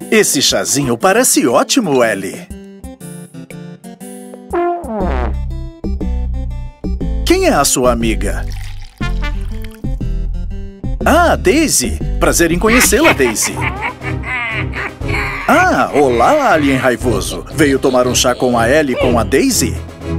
Esse chazinho parece ótimo, Ellie. Quem é a sua amiga? Ah, Daisy. Prazer em conhecê-la, Daisy. Ah, olá, alien raivoso. Veio tomar um chá com a Ellie e com a Daisy?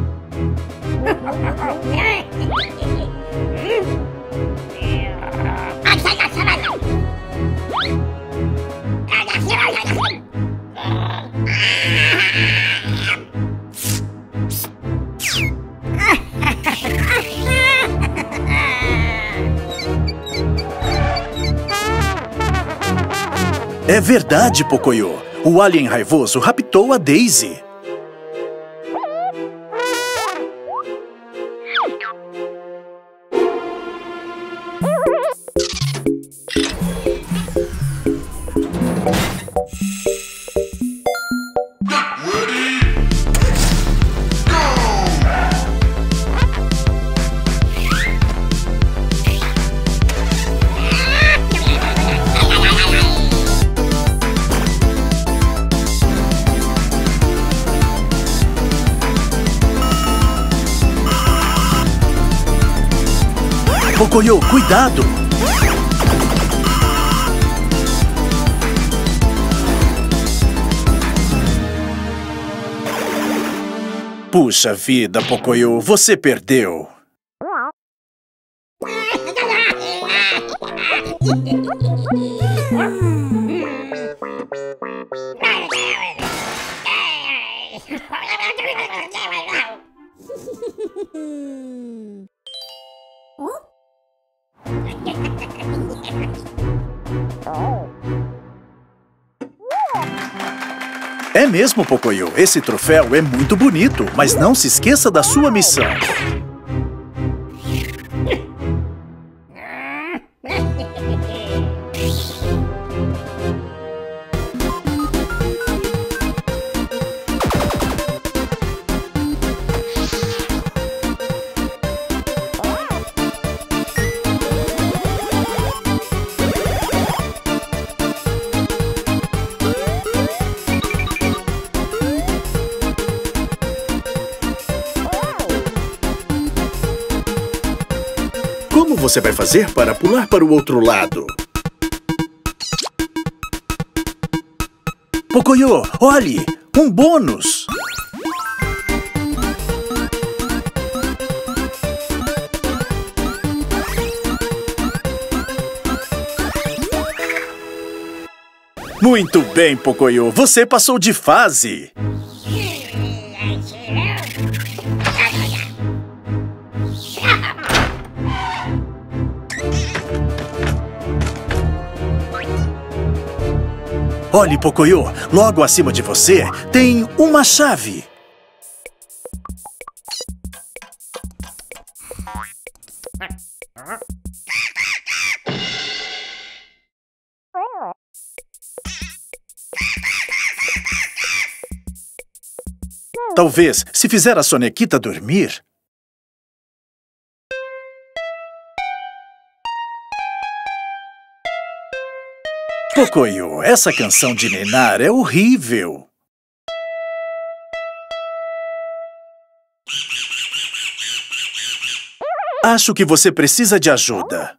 É verdade, Pocoyo. O alien raivoso raptou a Daisy. Pocoyo, cuidado! Puxa vida, Pocoyo, você perdeu. É mesmo, Pocoyo. Esse troféu é muito bonito, mas não se esqueça da sua missão. Como você vai fazer para pular para o outro lado? Pocoyo, olhe! Um bônus! Muito bem, Pocoyo. Você passou de fase. Olhe, Pocoyo, logo acima de você tem uma chave. Talvez, se fizer a sonequita dormir... Pocoyo, essa canção de ninar é horrível. Acho que você precisa de ajuda.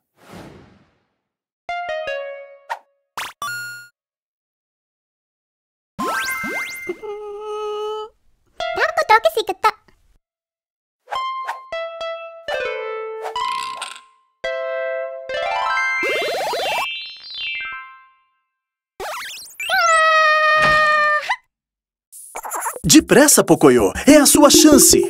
Depressa, Pocoyo! É a sua chance!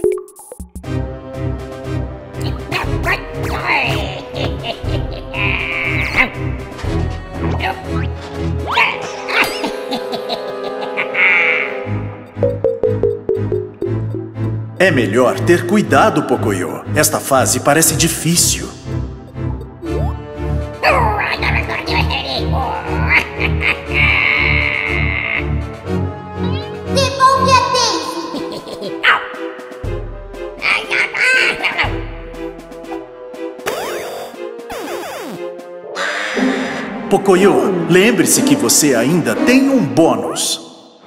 É melhor ter cuidado, Pocoyo. Esta fase parece difícil. Pocoyo, lembre-se que você ainda tem um bônus.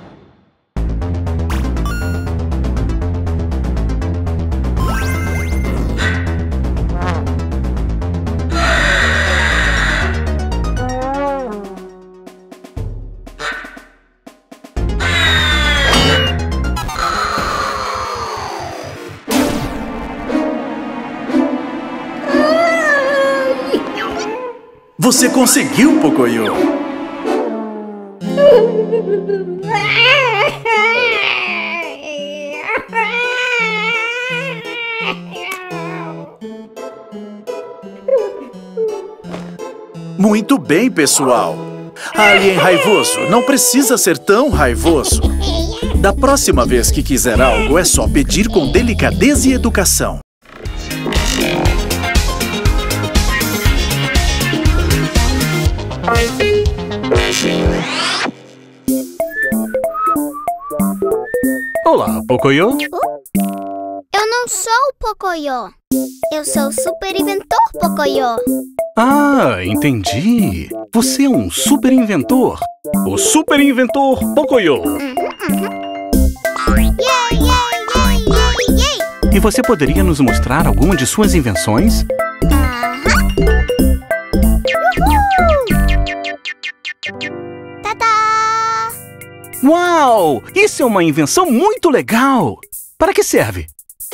Você conseguiu, Pocoyo! Muito bem, pessoal! Alien raivoso não precisa ser tão raivoso. Da próxima vez que quiser algo, é só pedir com delicadeza e educação. Olá, Pocoyo. Eu não sou o Pocoyo. Eu sou o super inventor Pocoyo. Ah, entendi. Você é um super inventor. O super inventor Pocoyo. Yay, yay, yay, yay, yay. E você poderia nos mostrar alguma de suas invenções? Tadá! Uau! Isso é uma invenção muito legal! Para que serve?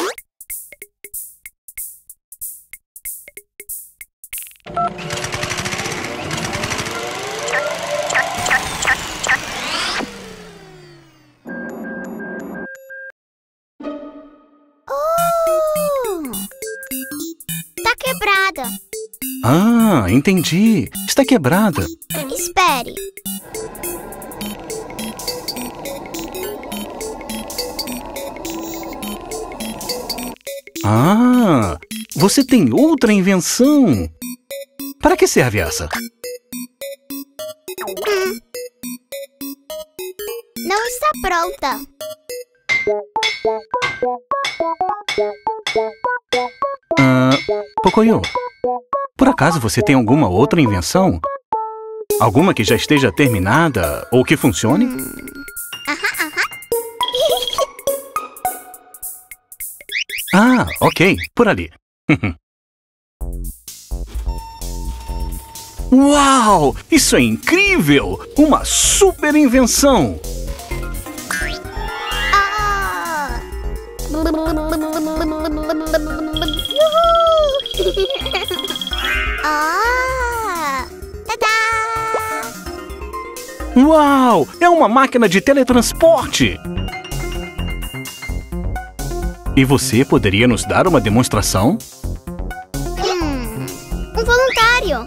Tá quebrada. Ah, entendi. Está quebrada. Espere. Ah, você tem outra invenção. Para que serve essa? Não está pronta. Pocoyo, por acaso você tem alguma outra invenção? Alguma que já esteja terminada ou que funcione? Ah, ok, por ali. Uau! Isso é incrível! Uma super invenção! Ah! Ah! Tadá! Uau! É uma máquina de teletransporte! E você poderia nos dar uma demonstração? Um voluntário!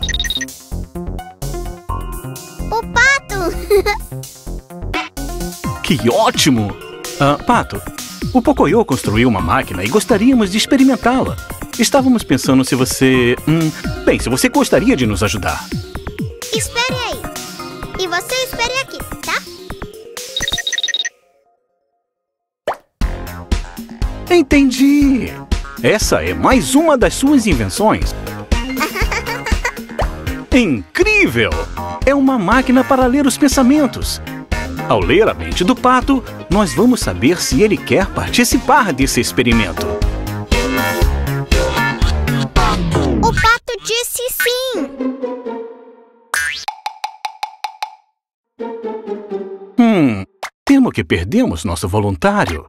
O Pato! Que ótimo! Pato, o Pocoyo construiu uma máquina e gostaríamos de experimentá-la. Estávamos pensando se você... bem, se você gostaria de nos ajudar. Espere aí. E você espere aqui, tá? Entendi! Essa é mais uma das suas invenções. Incrível! É uma máquina para ler os pensamentos. Ao ler a mente do Pato, nós vamos saber se ele quer participar desse experimento. O Pato disse sim! Temo que perdemos nosso voluntário.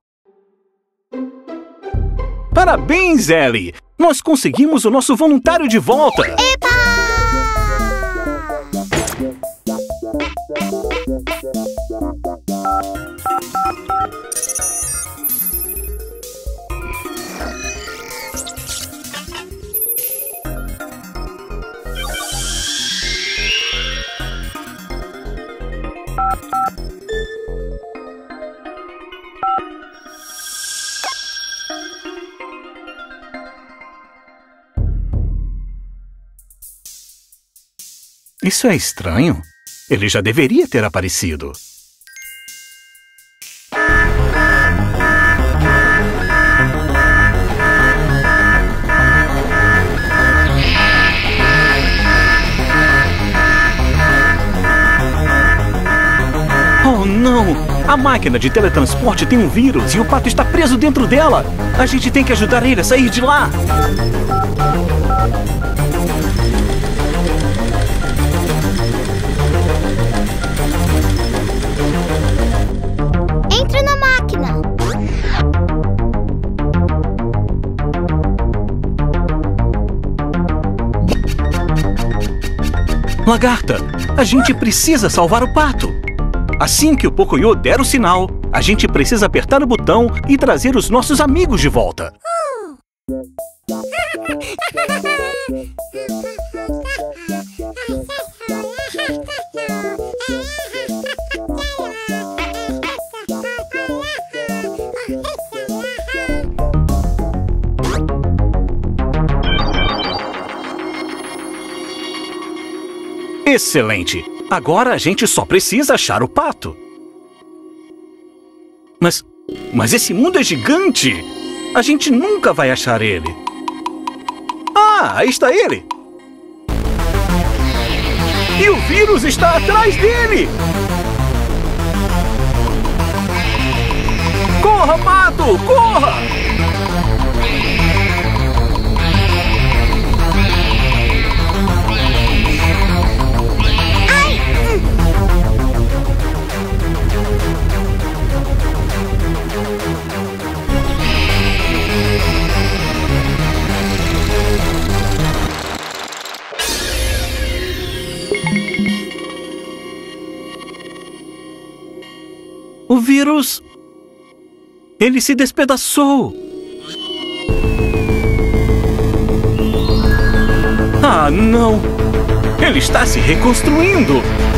Parabéns, Ellie! Nós conseguimos o nosso voluntário de volta! Epa! Isso é estranho. Ele já deveria ter aparecido. A máquina de teletransporte tem um vírus e o Pato está preso dentro dela. A gente tem que ajudar ele a sair de lá. Entra na máquina. Lagarta, a gente precisa salvar o Pato. Assim que o Pocoyo der o sinal, a gente precisa apertar o botão e trazer os nossos amigos de volta. Excelente! Agora a gente só precisa achar o Pato. Mas esse mundo é gigante! A gente nunca vai achar ele. Ah, aí está ele! E o vírus está atrás dele! Corra, Pato! Corra! O vírus... ele se despedaçou. Ah, não! Ele está se reconstruindo!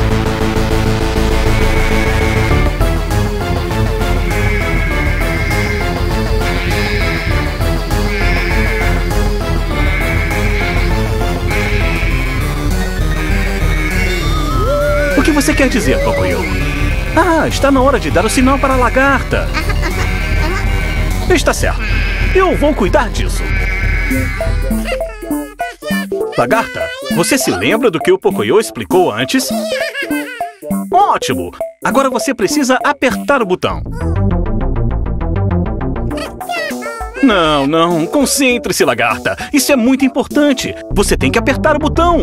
O que você quer dizer, Pocoyo? Ah, está na hora de dar o sinal para a lagarta. Está certo. Eu vou cuidar disso. Lagarta, você se lembra do que o Pocoyo explicou antes? Ótimo! Agora você precisa apertar o botão. Não, não. Concentre-se, lagarta. Isso é muito importante. Você tem que apertar o botão.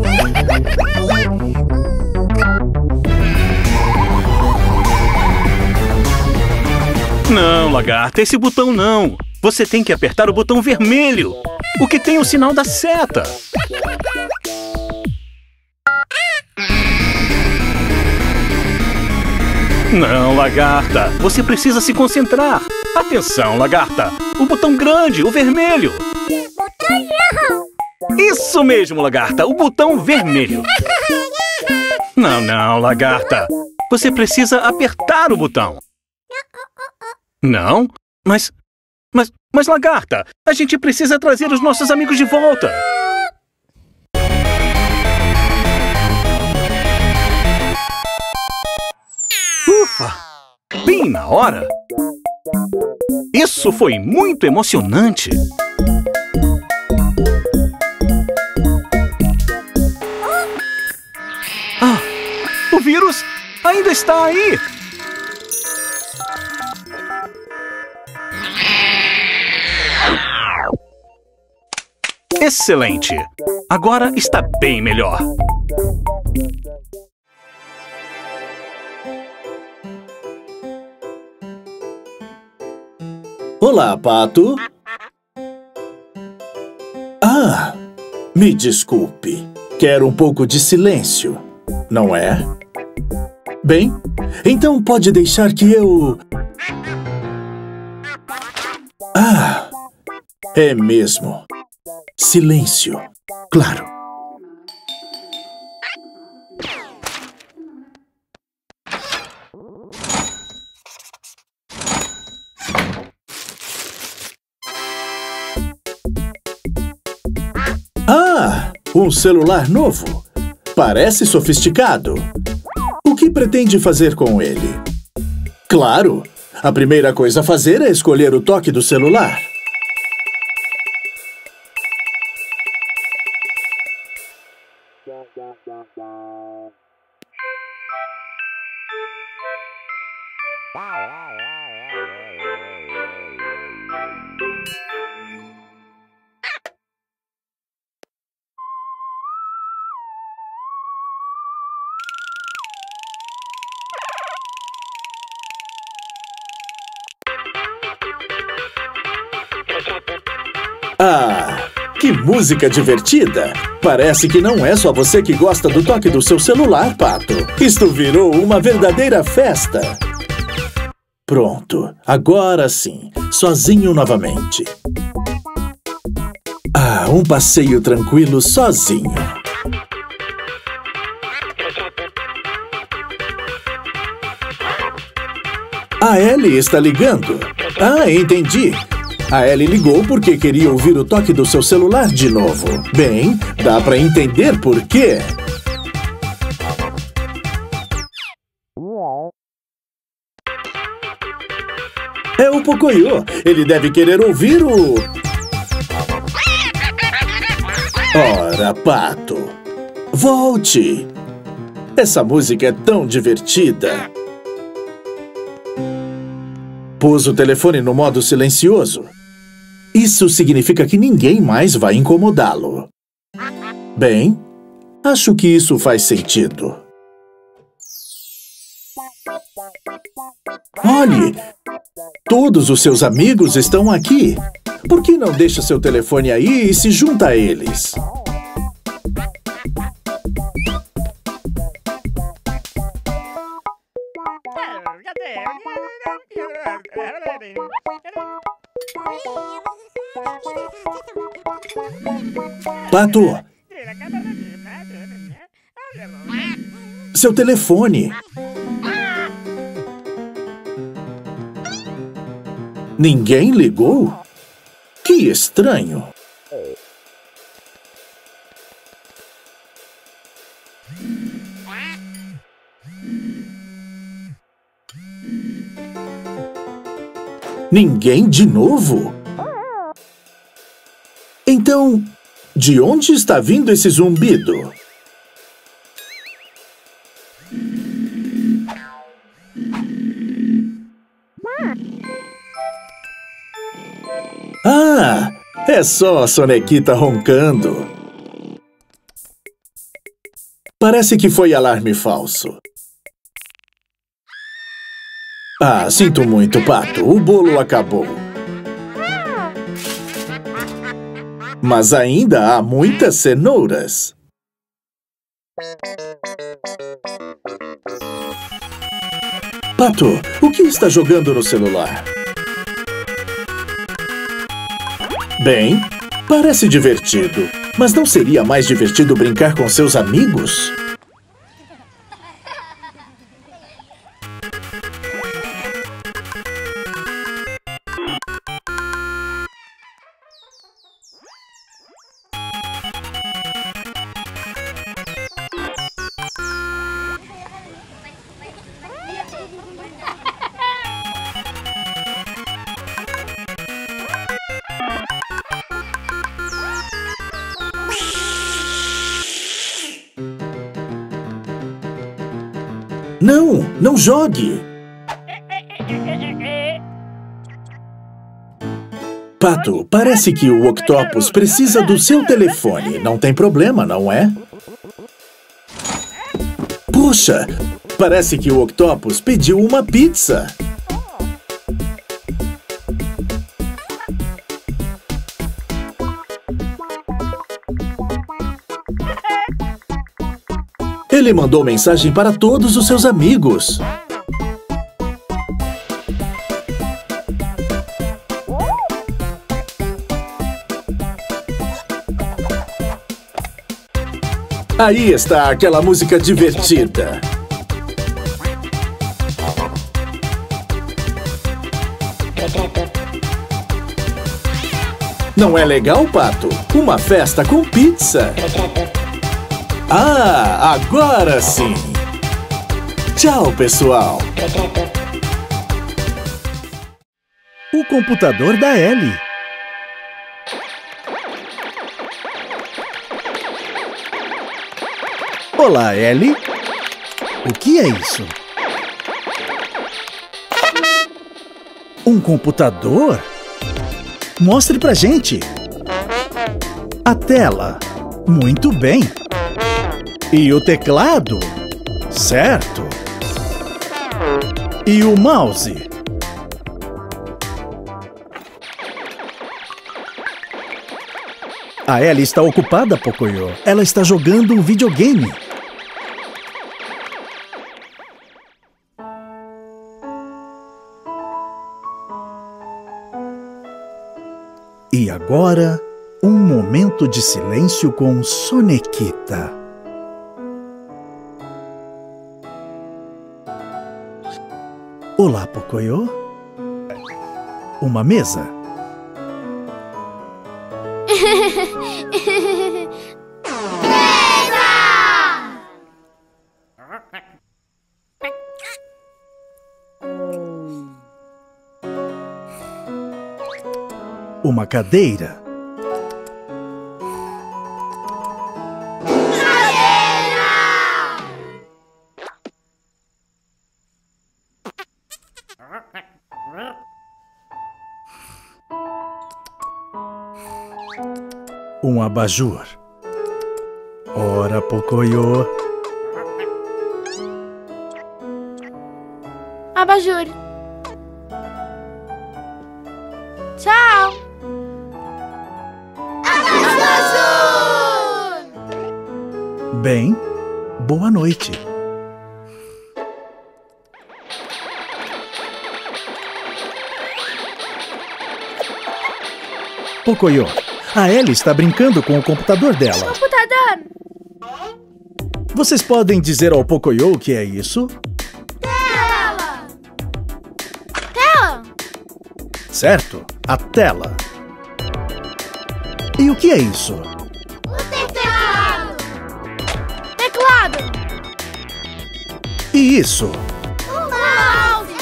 Não, lagarta, esse botão não. Você tem que apertar o botão vermelho, o que tem o sinal da seta. Não, lagarta, você precisa se concentrar. Atenção, lagarta, o botão grande, o vermelho. Isso mesmo, lagarta, o botão vermelho. Não, não, lagarta, você precisa apertar o botão. Não? Mas, lagarta, a gente precisa trazer os nossos amigos de volta. Ufa! Bem na hora! Isso foi muito emocionante! Ah! O vírus ainda está aí! Excelente! Agora está bem melhor. Olá, Pato. Ah, me desculpe. Quero um pouco de silêncio, não é? Bem, então pode deixar que eu... Ah, é mesmo. Silêncio, claro. Ah, um celular novo. Parece sofisticado. O que pretende fazer com ele? Claro, a primeira coisa a fazer é escolher o toque do celular. Ah, que música divertida! Parece que não é só você que gosta do toque do seu celular, Pato. Isto virou uma verdadeira festa. Pronto, agora sim, sozinho novamente. Ah, um passeio tranquilo sozinho. A Ellie está ligando. Ah, entendi. A Ellie ligou porque queria ouvir o toque do seu celular de novo. Bem, dá pra entender por quê. É o Pocoyo. Ele deve querer ouvir o... Ora, Pato. Volte. Essa música é tão divertida. Pôs o telefone no modo silencioso. Isso significa que ninguém mais vai incomodá-lo. Bem, acho que isso faz sentido. Olhe! Todos os seus amigos estão aqui. Por que não deixa seu telefone aí e se junta a eles? Pato! Seu telefone! Ninguém ligou? Que estranho! Ninguém de novo? Então, de onde está vindo esse zumbido? Ah, é só a sonequita roncando. Parece que foi alarme falso. Ah, sinto muito, Pato. O bolo acabou. Mas ainda há muitas cenouras. Pato, o que está jogando no celular? Bem, parece divertido. Mas não seria mais divertido brincar com seus amigos? Não, não jogue! Pato, parece que o Octopus precisa do seu telefone. Não tem problema, não é? Puxa, parece que o Octopus pediu uma pizza. Ele mandou mensagem para todos os seus amigos. Aí está aquela música divertida. Não é legal, Pato? Uma festa com pizza. Ah, agora sim! Tchau, pessoal! O computador da Ellie. Olá, Ellie. O que é isso? Um computador? Mostre pra gente. A tela. Muito bem. E o teclado? Certo. E o mouse? A Ellie está ocupada, Pocoyo. Ela está jogando um videogame. E agora, um momento de silêncio com Sonequita. Olá, Pocoyo. Uma mesa? Uma cadeira? Um abajur. Ora, Pocoyo. Abajur. Tchau. Abajur! Bem, boa noite. Pocoyo, a Ellie está brincando com o computador dela. Computador! Vocês podem dizer ao Pocoyo o que é isso? Tela! Tela! Certo, a tela. E o que é isso? O teclado! Teclado! E isso? O mouse!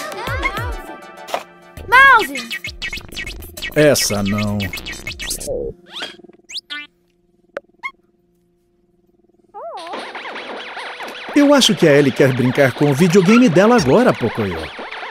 Mouse! Essa não. Eu acho que a Ellie quer brincar com o videogame dela agora, Pocoyo.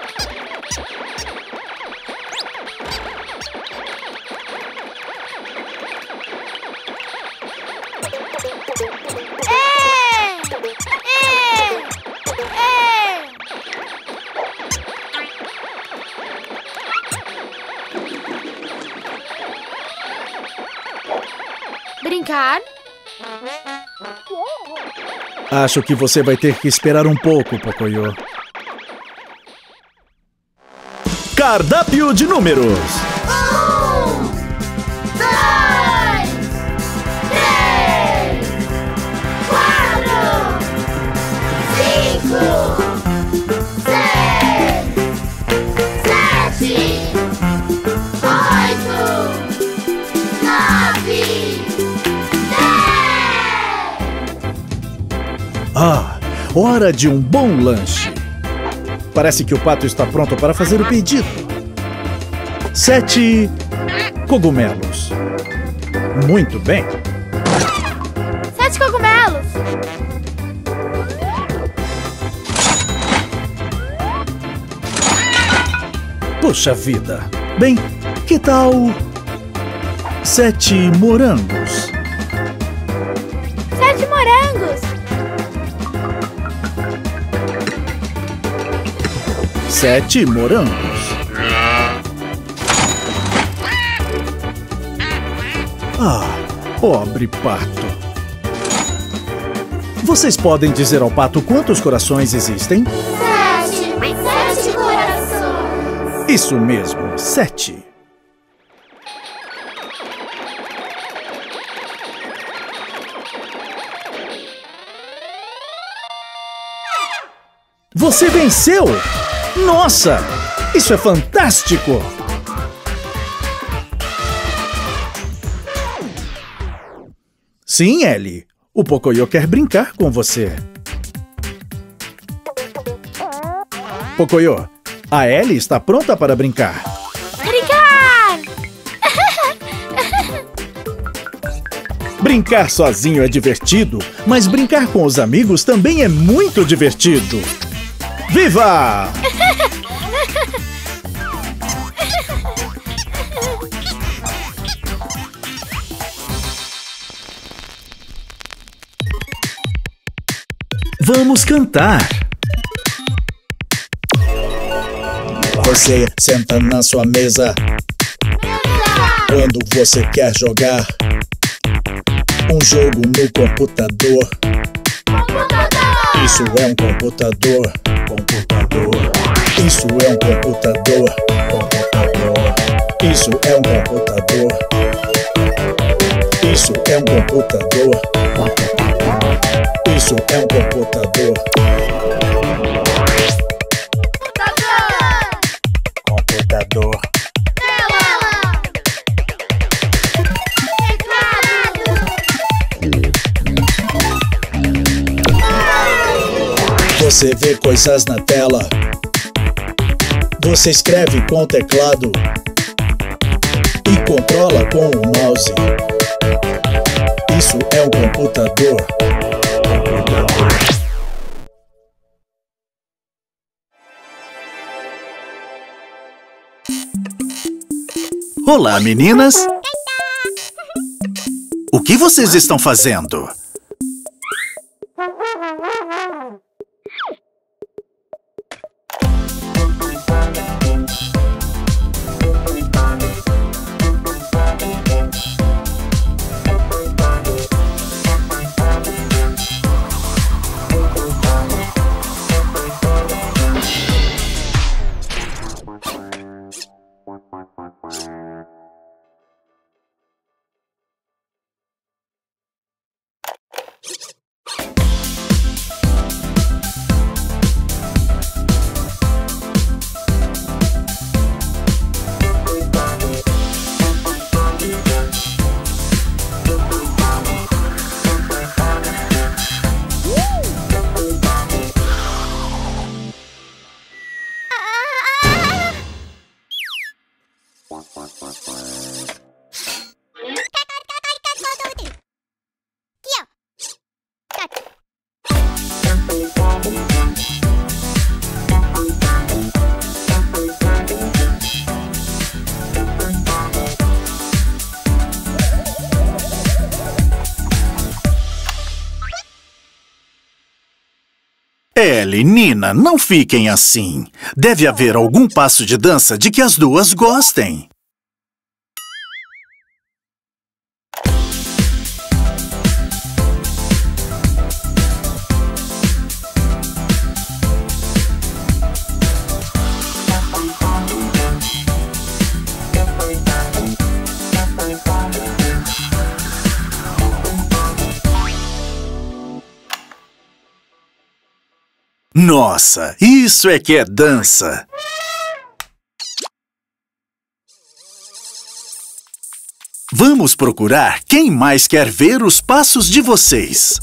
Brincar? Acho que você vai ter que esperar um pouco, Pocoyo. Cardápio de números. 1, 2, 3, 4, 5, 6, 7, 8, 9, 10. Ah, hora de um bom lanche. Parece que o pato está pronto para fazer o pedido. 7 cogumelos. Muito bem. 7 cogumelos. Puxa vida. Bem, que tal 7 morangos? 7 morangos. 7 morangos. Ah, pobre pato. Vocês podem dizer ao pato quantos corações existem? 7 corações. Isso mesmo, 7. Você venceu! Nossa! Isso é fantástico! Sim, Ellie. O Pocoyo quer brincar com você. Pocoyo, a Ellie está pronta para brincar. Brincar! Brincar sozinho é divertido, mas brincar com os amigos também é muito divertido. Viva! Vamos cantar. Você senta na sua mesa quando você quer jogar um jogo no computador. Isso é um computador. Isso é um computador. Isso é um computador. Isso é um computador. Isso é um computador. Computador. Você vê coisas na tela. Você escreve com o teclado e controla com o mouse. Isso é um computador. Olá, meninas! O que vocês estão fazendo? Ellie, Nina, não fiquem assim. Deve haver algum passo de dança de que as duas gostem. Nossa, isso é que é dança! Vamos procurar quem mais quer ver os passos de vocês.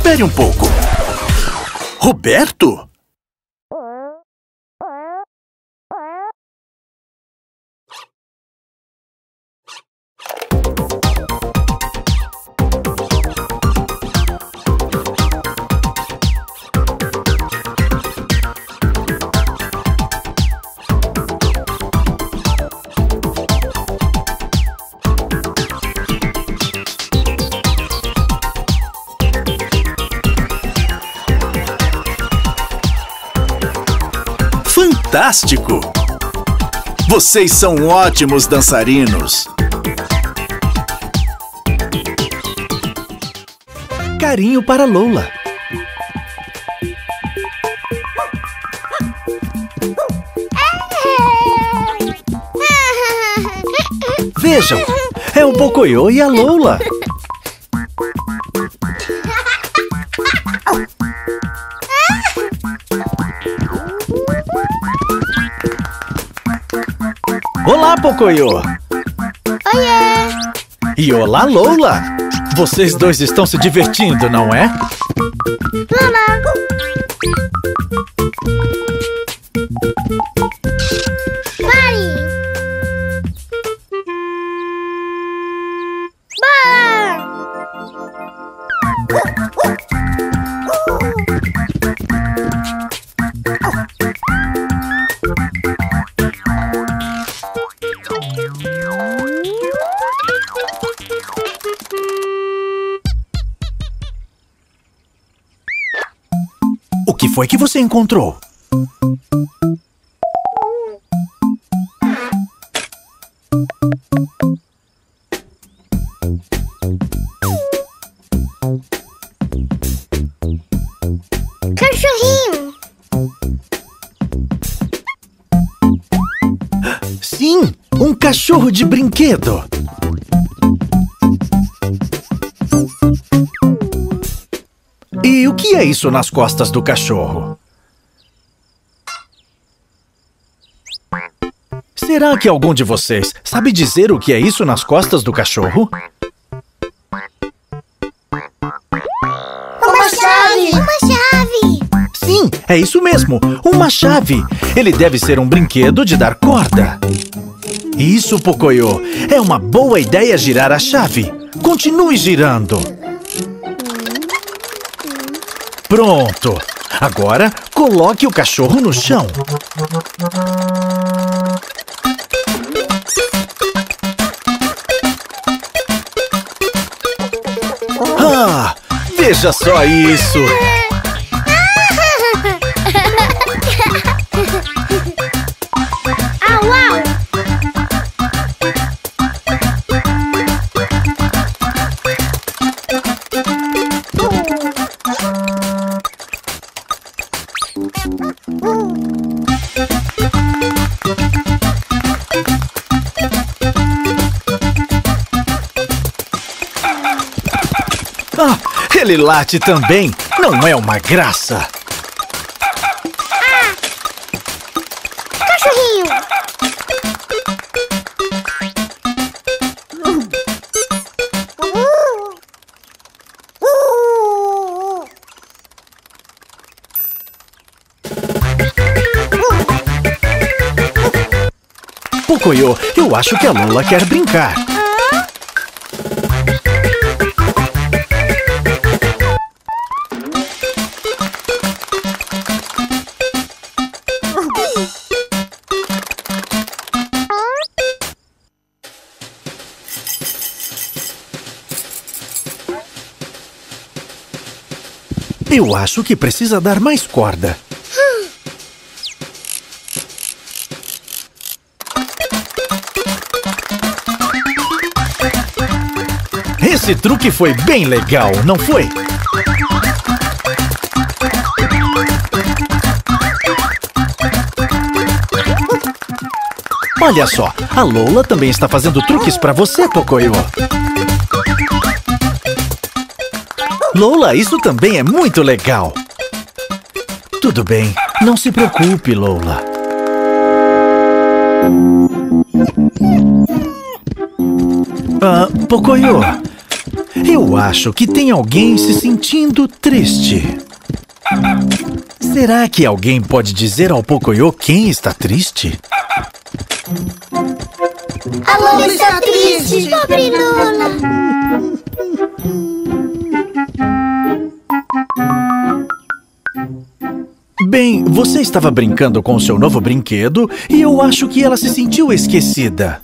Espere um pouco. Roberto? Fantástico! Vocês são ótimos dançarinos. Carinho para Lola. Vejam, é o Pocoyo e a Lola. Olá, Pocoyo! Oiê! E olá, Lola! Vocês dois estão se divertindo, não é? Pare! O que foi que você encontrou? Cachorrinho! Sim, um cachorro de brinquedo. E o que é isso nas costas do cachorro? Será que algum de vocês sabe dizer o que é isso nas costas do cachorro? Uma chave! Uma chave! Sim, é isso mesmo, uma chave. Ele deve ser um brinquedo de dar corda. Isso, Pocoyo. É uma boa ideia girar a chave. Continue girando. Pronto. Agora, coloque o cachorro no chão. Ah, veja só isso. Au, au! Ah, ele late também. Não é uma graça. Cachorrinho! Pocoyo, eu acho que a Lola quer brincar. Eu acho que precisa dar mais corda. Esse truque foi bem legal, não foi? Olha só, a Lola também está fazendo truques para você, Pocoyo. Lola, isso também é muito legal. Tudo bem, não se preocupe, Lola. Pocoyo, Eu acho que tem alguém se sentindo triste. Será que alguém pode dizer ao Pocoyo quem está triste? A Lola está triste, pobre Lola. Bem, você estava brincando com o seu novo brinquedo e eu acho que ela se sentiu esquecida.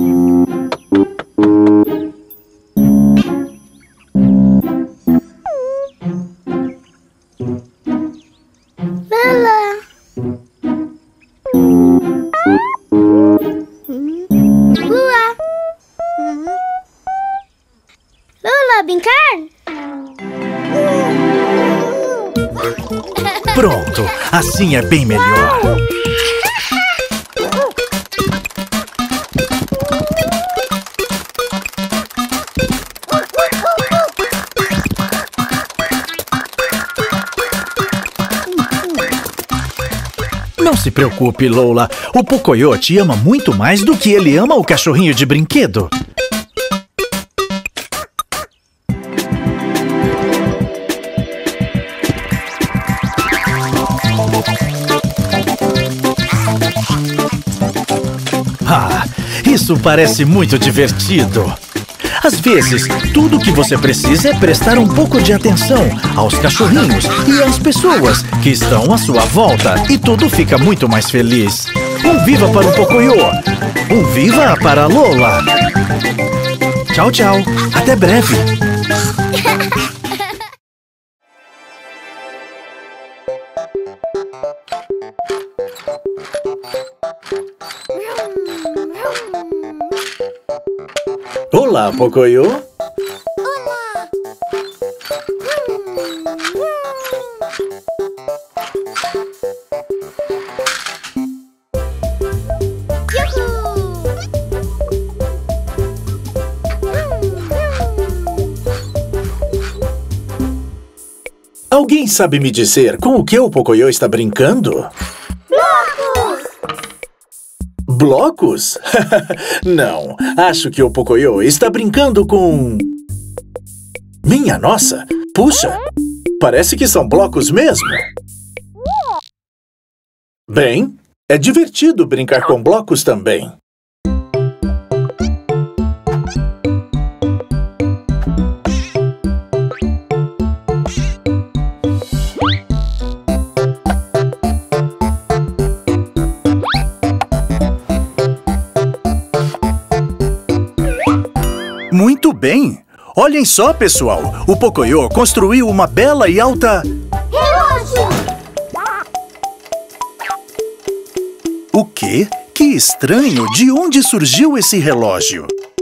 Lola. Lua. Lola, brincar? Pronto, assim é bem melhor. Não se preocupe, Lola. O Pocoyo te ama muito mais do que ele ama o cachorrinho de brinquedo. Ah, isso parece muito divertido. Às vezes, tudo o que você precisa é prestar um pouco de atenção aos cachorrinhos e às pessoas que estão à sua volta e tudo fica muito mais feliz. Um viva para o Pocoyo! Um viva para a Lola! Tchau, tchau! Até breve! Olá, Pocoyo. Alguém sabe me dizer com o que o Pocoyo está brincando? Blocos? Não, acho que o Pocoyo está brincando com... Minha nossa! Puxa! Parece que são blocos mesmo! Bem, é divertido brincar com blocos também. Muito bem! Olhem só, pessoal! O Pocoyo construiu uma bela e alta... Relógio! O quê? Que estranho! De onde surgiu esse relógio?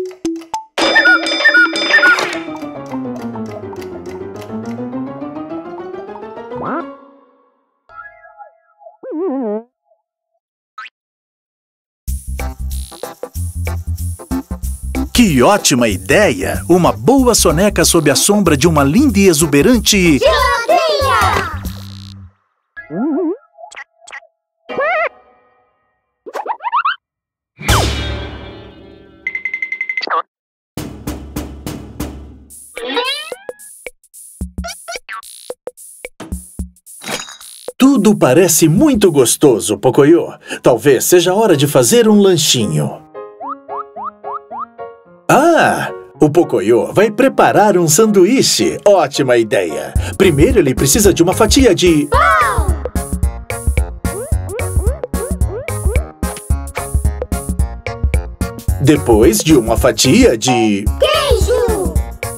Que ótima ideia! Uma boa soneca sob a sombra de uma linda e exuberante... Geladeira! Tudo parece muito gostoso, Pocoyo. Talvez seja hora de fazer um lanchinho. Ah! O Pocoyo vai preparar um sanduíche. Ótima ideia! Primeiro ele precisa de uma fatia de... Depois de uma fatia de... Queijo!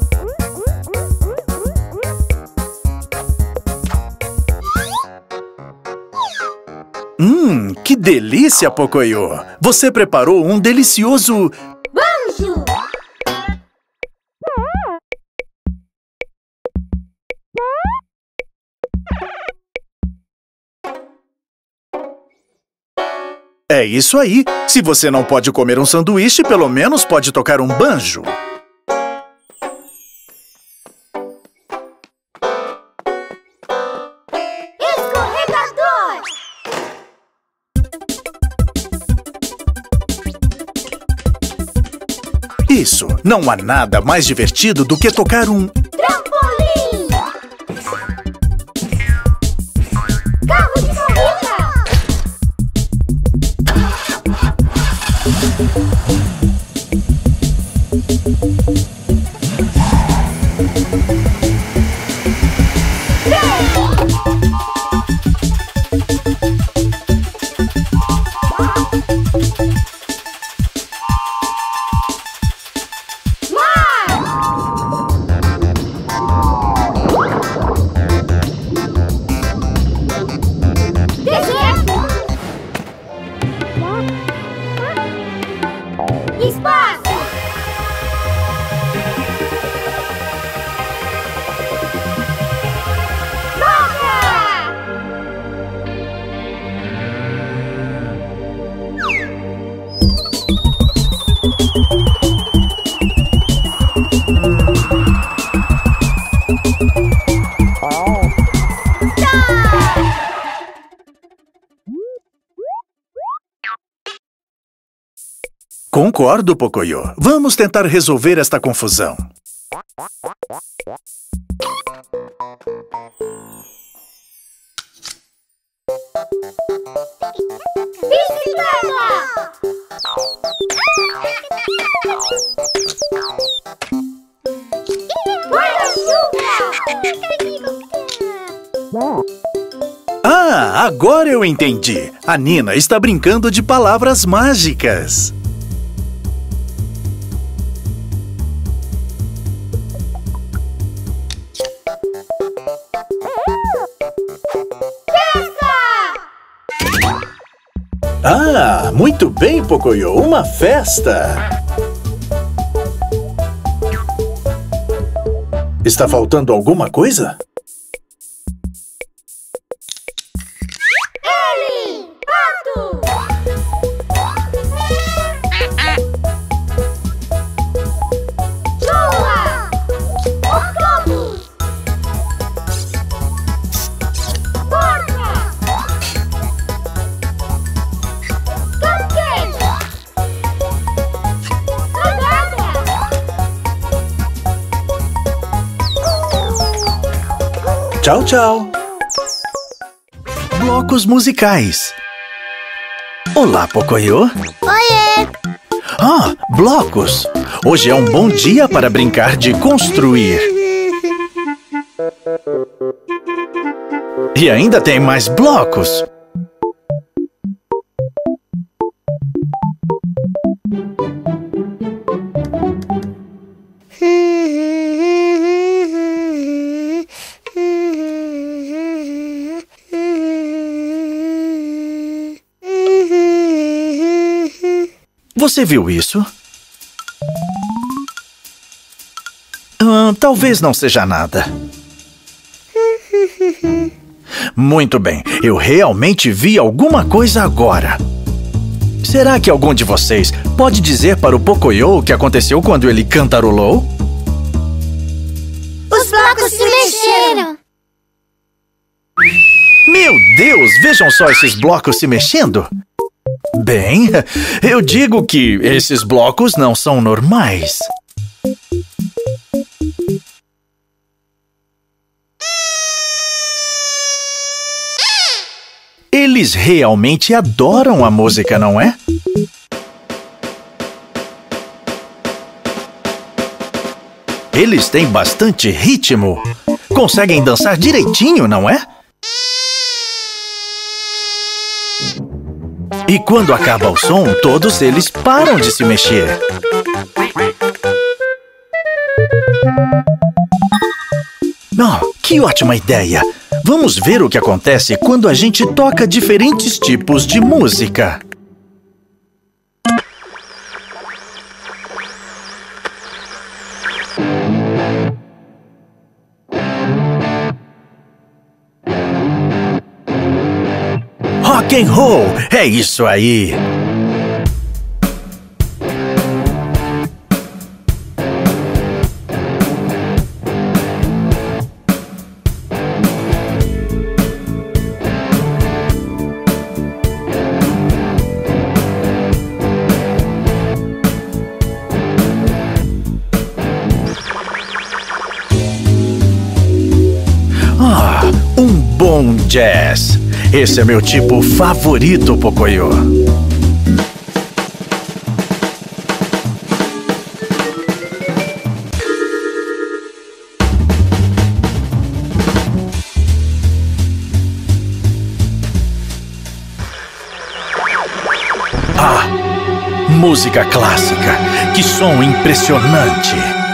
Que delícia, Pocoyo! Você preparou um delicioso... Banjo! É isso aí! Se você não pode comer um sanduíche, pelo menos pode tocar um banjo. Escorregador! Isso! Não há nada mais divertido do que tocar um... Trampolim! Carro de corrida! Espaço! Vaga! Concordo, Pocoyo. Vamos tentar resolver esta confusão. Bicicleta! Guarda-chuva! Ah, agora eu entendi. A Nina está brincando de palavras mágicas. Ah, muito bem, Pocoyo. Uma festa. Está faltando alguma coisa? Ele! Pato! Lua! Octopus! Porca! Cupcake! Rodada! Tchau, tchau. Blocos musicais. Olá, Pocoyo. Oiê! Ah, blocos. Hoje é um bom dia para brincar de construir. E ainda tem mais blocos. Você viu isso? Talvez não seja nada. Muito bem, eu realmente vi alguma coisa agora. Será que algum de vocês pode dizer para o Pocoyo o que aconteceu quando ele cantarolou? Os blocos se mexeram! Meu Deus, vejam só esses blocos se mexendo. Bem, eu digo que esses blocos não são normais. Eles realmente adoram a música, não é? Eles têm bastante ritmo. Conseguem dançar direitinho, não é? E quando acaba o som, todos eles param de se mexer. Oh, que ótima ideia! Vamos ver o que acontece quando a gente toca diferentes tipos de música. Rock and roll, é isso aí! Ah, um bom jazz. Esse é meu tipo favorito, Pocoyo. Ah, música clássica. Que som impressionante.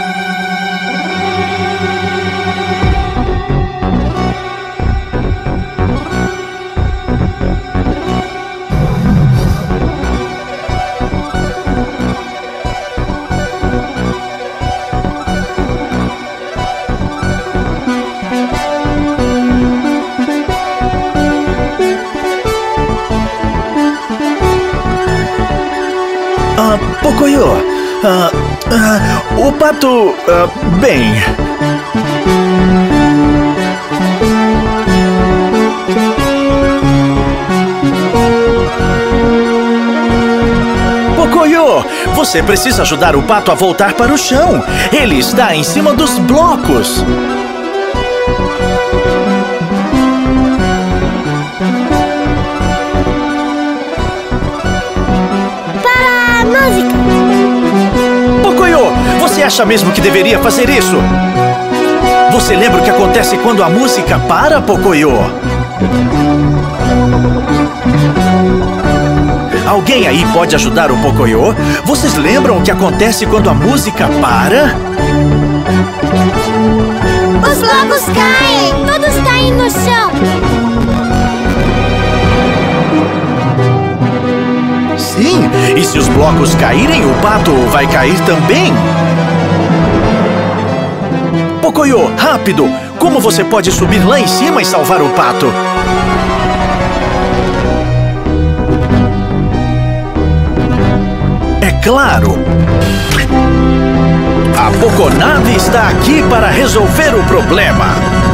Pocoyo, o pato, bem... Pocoyo, você precisa ajudar o pato a voltar para o chão. Ele está em cima dos blocos. Música. Pocoyo, você acha mesmo que deveria fazer isso? Você lembra o que acontece quando a música para, Pocoyo? Alguém aí pode ajudar o Pocoyo? Vocês lembram o que acontece quando a música para? Os blocos caem! Todos caem no chão! Sim, e se os blocos caírem, o pato vai cair também? Pocoyo, rápido! Como você pode subir lá em cima e salvar o pato? É claro! A Poconave está aqui para resolver o problema!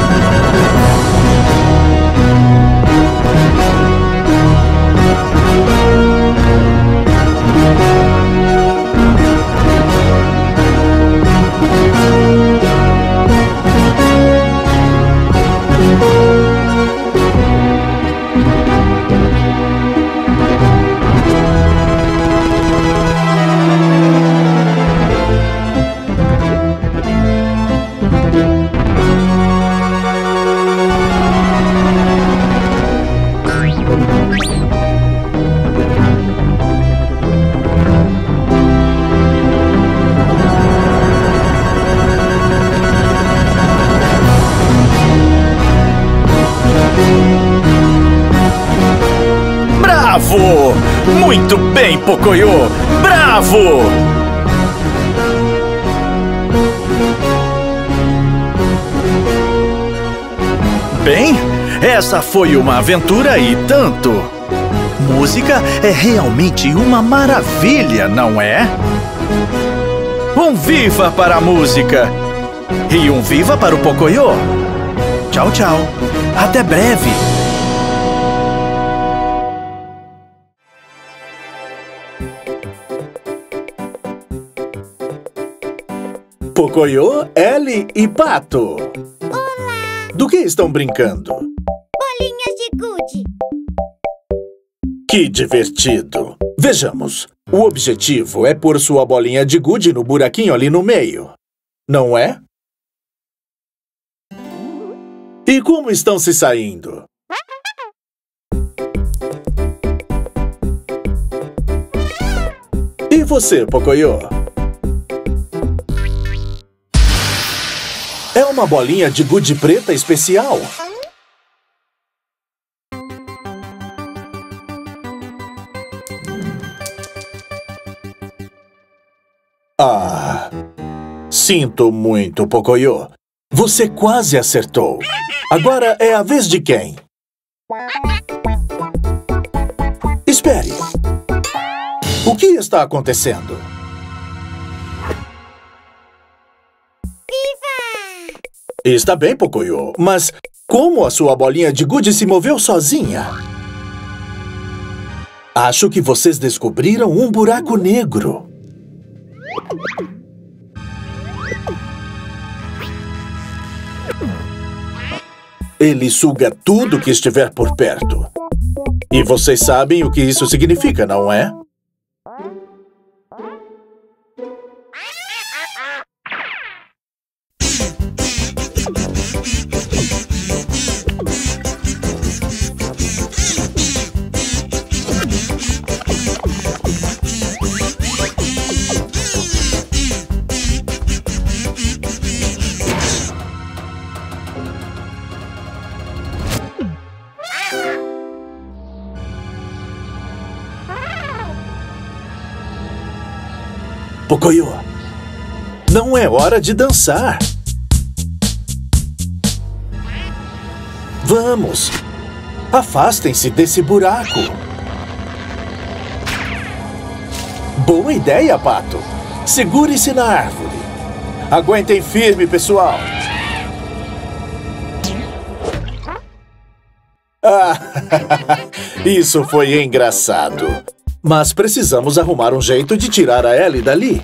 Bravo! Muito bem, Pocoyo! Bravo! Bem, essa foi uma aventura e tanto! Música é realmente uma maravilha, não é? Um viva para a música! E um viva para o Pocoyo! Tchau, tchau! Até breve! Pocoyo, Ellie e Pato. Olá! Do que estão brincando? Bolinhas de gude. Que divertido! Vejamos, o objetivo é pôr sua bolinha de gude no buraquinho ali no meio, não é? E como estão se saindo? E você, Pocoyo? É uma bolinha de gude preta especial. Ah, sinto muito, Pocoyo. Você quase acertou. Agora é a vez de quem? Espere. O que está acontecendo? Está bem, Pocoyo, mas como a sua bolinha de gude se moveu sozinha? Acho que vocês descobriram um buraco negro. Ele suga tudo que estiver por perto. E vocês sabem o que isso significa, não é? Pocoyo, não é hora de dançar. Vamos, afastem-se desse buraco. Boa ideia, Pato. Segure-se na árvore. Aguentem firme, pessoal. Ah, isso foi engraçado. Mas precisamos arrumar um jeito de tirar a Ellie dali.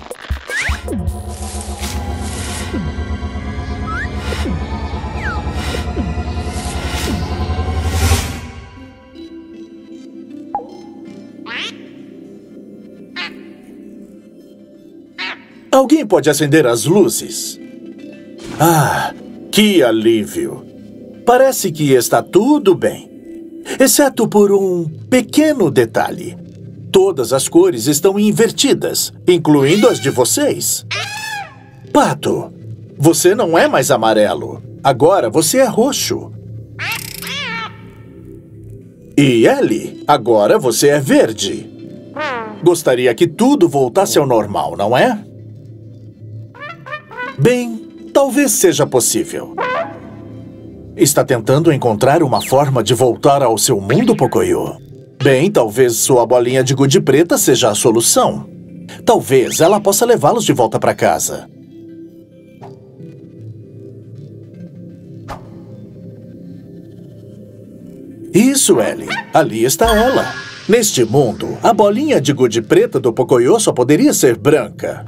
Alguém pode acender as luzes? Ah, que alívio! Parece que está tudo bem. Exceto por um pequeno detalhe. Todas as cores estão invertidas, incluindo as de vocês. Pato, você não é mais amarelo. Agora você é roxo. E Ellie, agora você é verde. Gostaria que tudo voltasse ao normal, não é? Bem, talvez seja possível. Está tentando encontrar uma forma de voltar ao seu mundo, Pocoyo? Bem, talvez sua bolinha de gude preta seja a solução. Talvez ela possa levá-los de volta para casa. Isso, Ellie. Ali está ela. Neste mundo, a bolinha de gude preta do Pocoyo só poderia ser branca.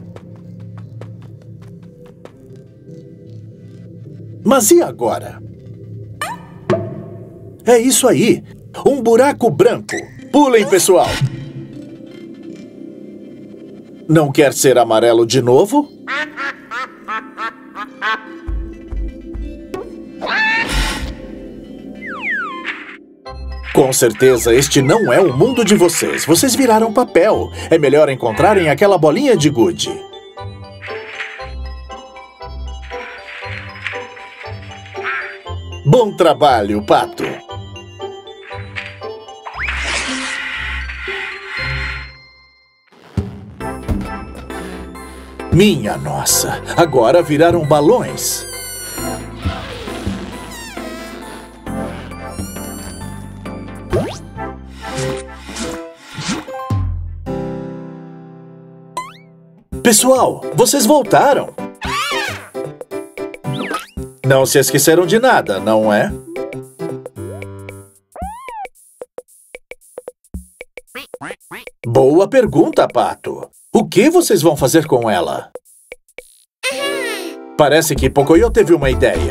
Mas e agora? É isso aí. Um buraco branco. Pulem, pessoal. Não quer ser amarelo de novo? Com certeza, este não é o mundo de vocês. Vocês viraram papel. É melhor encontrarem aquela bolinha de gude. Bom trabalho, Pato. Minha nossa, agora viraram balões. Pessoal, vocês voltaram. Não se esqueceram de nada, não é? Boa pergunta, Pato. O que vocês vão fazer com ela? Parece que Pocoyo teve uma ideia.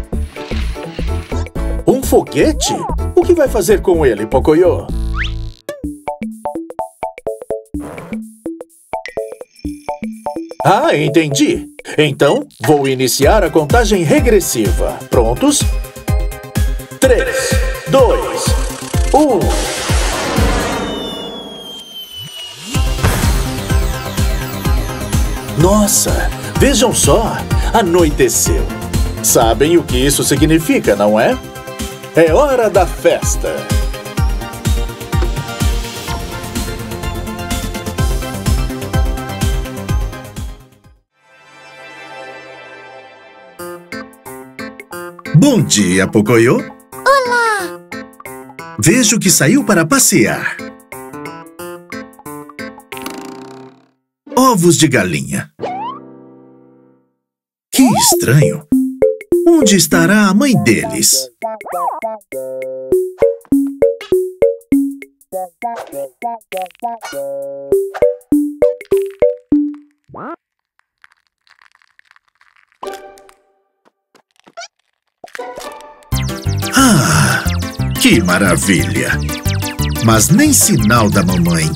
Um foguete? O que vai fazer com ele, Pocoyo? Ah, entendi. Então, vou iniciar a contagem regressiva. Prontos? 3, 2, 1... Nossa, vejam só! Anoiteceu. Sabem o que isso significa, não é? É hora da festa! Bom dia, Pocoyo. Olá! Vejo que saiu para passear. Ovos de galinha. Que estranho. Onde estará a mãe deles? Que maravilha! Mas nem sinal da mamãe.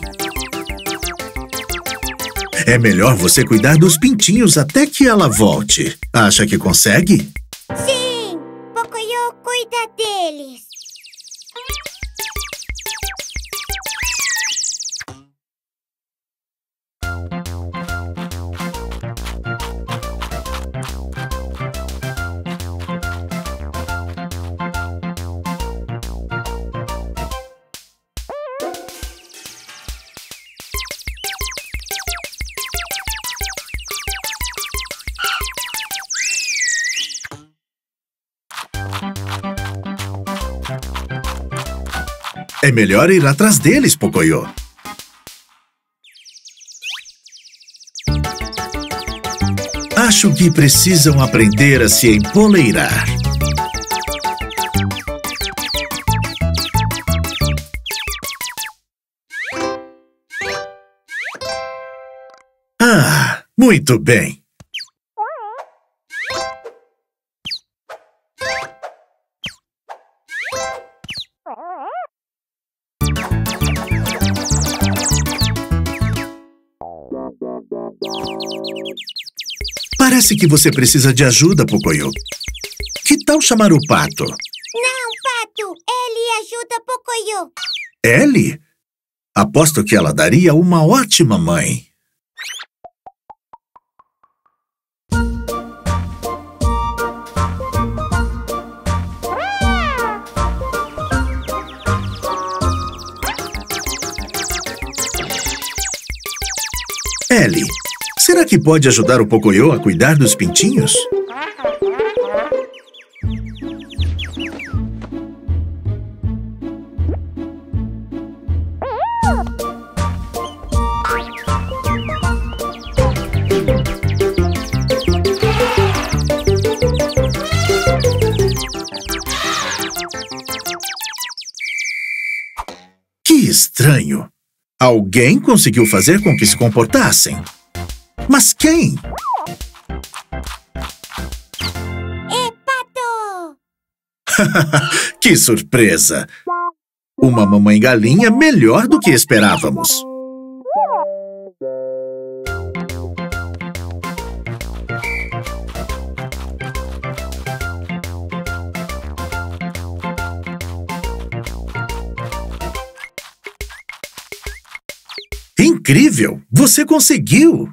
É melhor você cuidar dos pintinhos até que ela volte. Acha que consegue? Sim, Pocoyo cuida deles. É melhor ir atrás deles, Pocoyo. Acho que precisam aprender a se empoleirar. Ah, muito bem. Parece que você precisa de ajuda, Pocoyo. Que tal chamar o pato? Não, Pato, ele ajuda Pocoyo. Ellie? Aposto que ela daria uma ótima mãe. Ellie, será que pode ajudar o Pocoyo a cuidar dos pintinhos? Que estranho! Alguém conseguiu fazer com que se comportassem. Mas quem? É Pato! Que surpresa! Uma mamãe galinha melhor do que esperávamos. Incrível! Você conseguiu!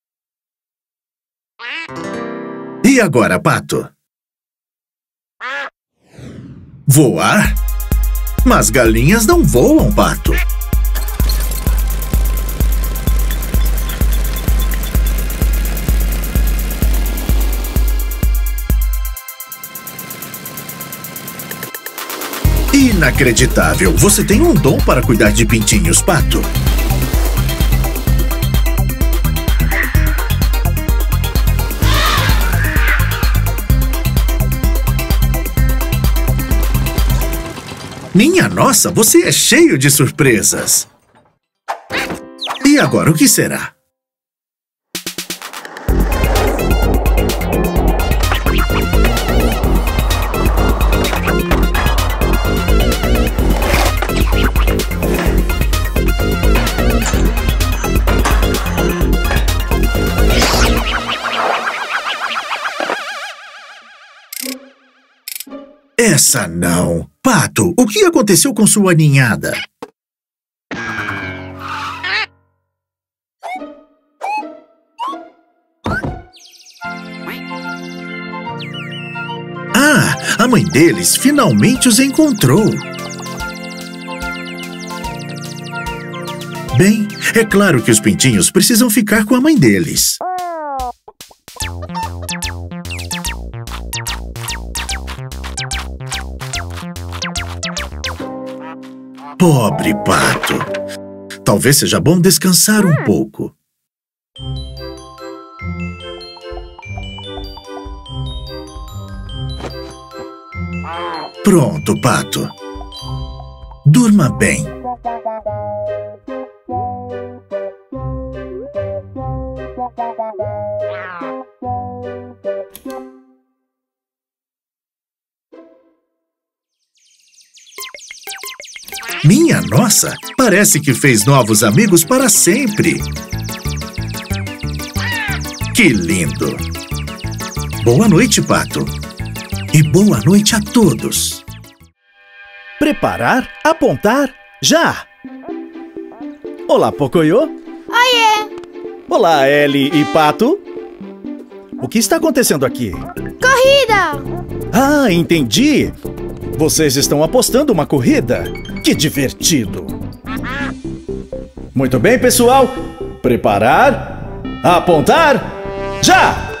E agora, Pato? Voar? Mas galinhas não voam, Pato. Inacreditável! Você tem um dom para cuidar de pintinhos, Pato. Minha nossa, você é cheio de surpresas. E agora, o que será? Essa não. Pato, o que aconteceu com sua ninhada? Ah, a mãe deles finalmente os encontrou. Bem, é claro que os pintinhos precisam ficar com a mãe deles. Pobre Pato. Talvez seja bom descansar um pouco. Pronto, Pato. Durma bem. Minha nossa, parece que fez novos amigos para sempre. Que lindo! Boa noite, Pato. E boa noite a todos. Preparar, apontar, já! Olá, Pocoyo. Oiê! Olá, Ellie e Pato. O que está acontecendo aqui? Corrida! Ah, entendi! Vocês estão apostando uma corrida? Que divertido! Muito bem, pessoal. Preparar, apontar, já!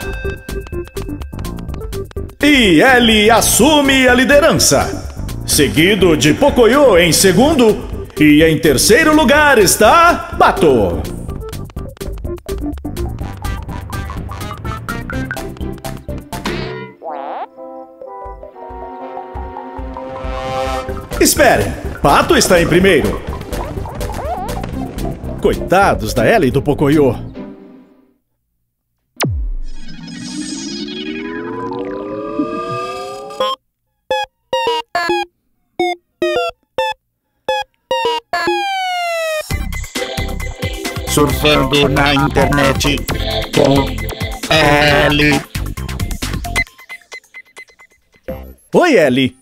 E Ellie assume a liderança. Seguido de Pocoyo em segundo. E em terceiro lugar está Pato. Esperem, Pato está em primeiro. Coitados da Ellie e do Pocoyo. Surfando na internet com Ellie. Oi, Ellie.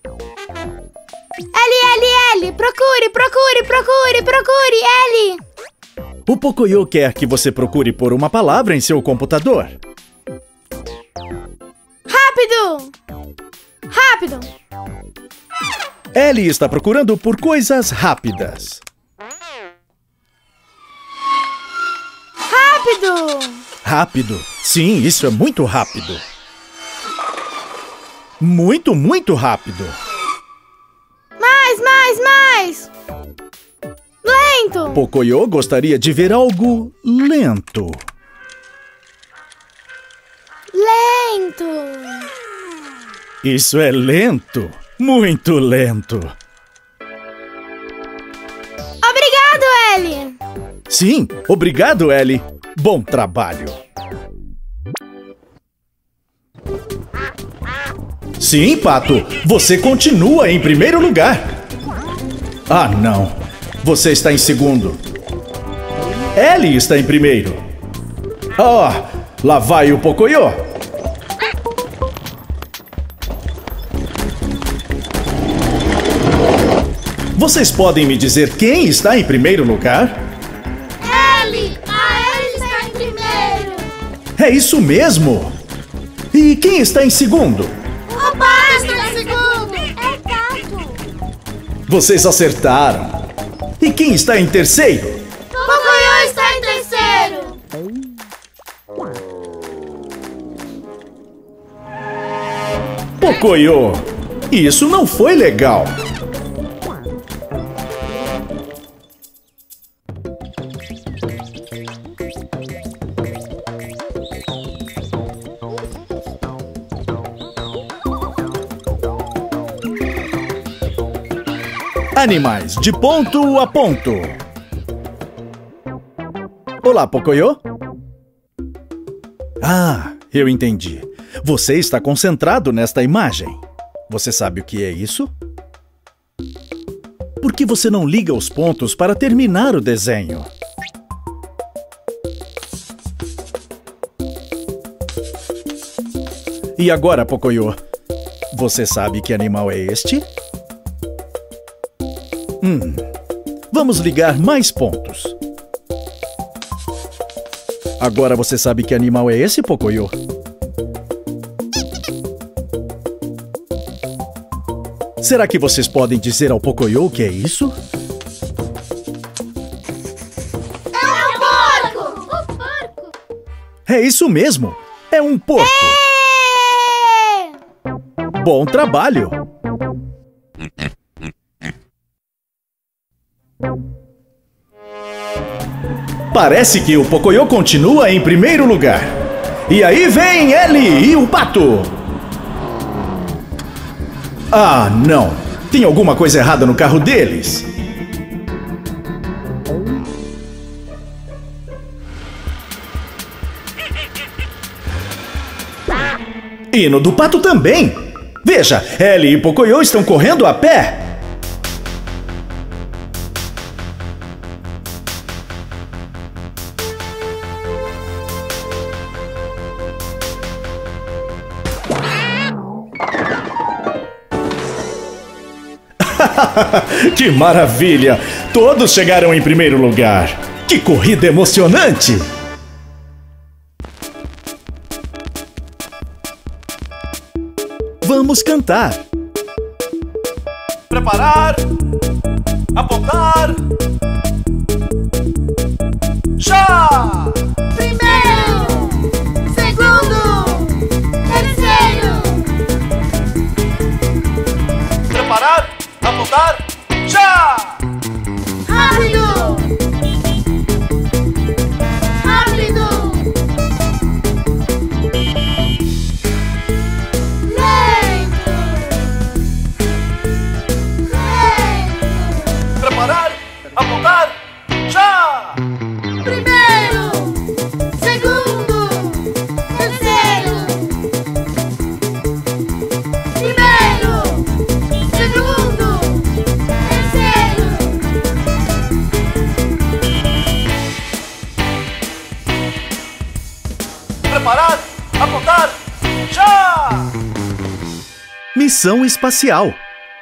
Ellie! Procure, Ellie! O Pocoyo quer que você procure por uma palavra em seu computador. Rápido! Ellie está procurando por coisas rápidas. Rápido? Sim, isso é muito rápido. Muito rápido. Mais! Lento! Pocoyo gostaria de ver algo lento. Isso é lento. Muito lento. Obrigado, Ellie! Sim, obrigado, Ellie. Bom trabalho. Sim, Pato. Você continua em primeiro lugar. Ah, não. Você está em segundo. Ellie está em primeiro. Lá vai o Pocoyo. Vocês podem me dizer quem está em primeiro lugar? Ellie! A Ellie está em primeiro! É isso mesmo! E quem está em segundo? O Pato está em segundo! É Pato! Vocês acertaram! E quem está em terceiro? Pocoyo está em terceiro! Pocoyo! Isso não foi legal! Animais de ponto a ponto. Olá, Pocoyo. Ah, eu entendi. Você está concentrado nesta imagem. Você sabe o que é isso? Por que você não liga os pontos para terminar o desenho? E agora, Pocoyo, você sabe que animal é este? Vamos ligar mais pontos. Agora você sabe que animal é esse, Pocoyo? Será que vocês podem dizer ao Pocoyo o que é isso? É um porco! O porco! É isso mesmo! É um porco! Bom trabalho! Parece que o Pocoyo continua em primeiro lugar. E aí vem Ellie e o Pato. Ah, não. Tem alguma coisa errada no carro deles. E no do Pato também. Veja, Ellie e Pocoyo estão correndo a pé. Que maravilha! Todos chegaram em primeiro lugar. Que corrida emocionante! Vamos cantar. Preparar. Apontar. Já! Primeiro, segundo, terceiro. Preparar. Apontar. Já! Rápido! Rápido! Lento! Lento! Preparar. Apontar. Já! Primeiro, segundo, terceiro. Primeiro, segundo, terceiro. Preparar. Apontar. Já! Missão espacial.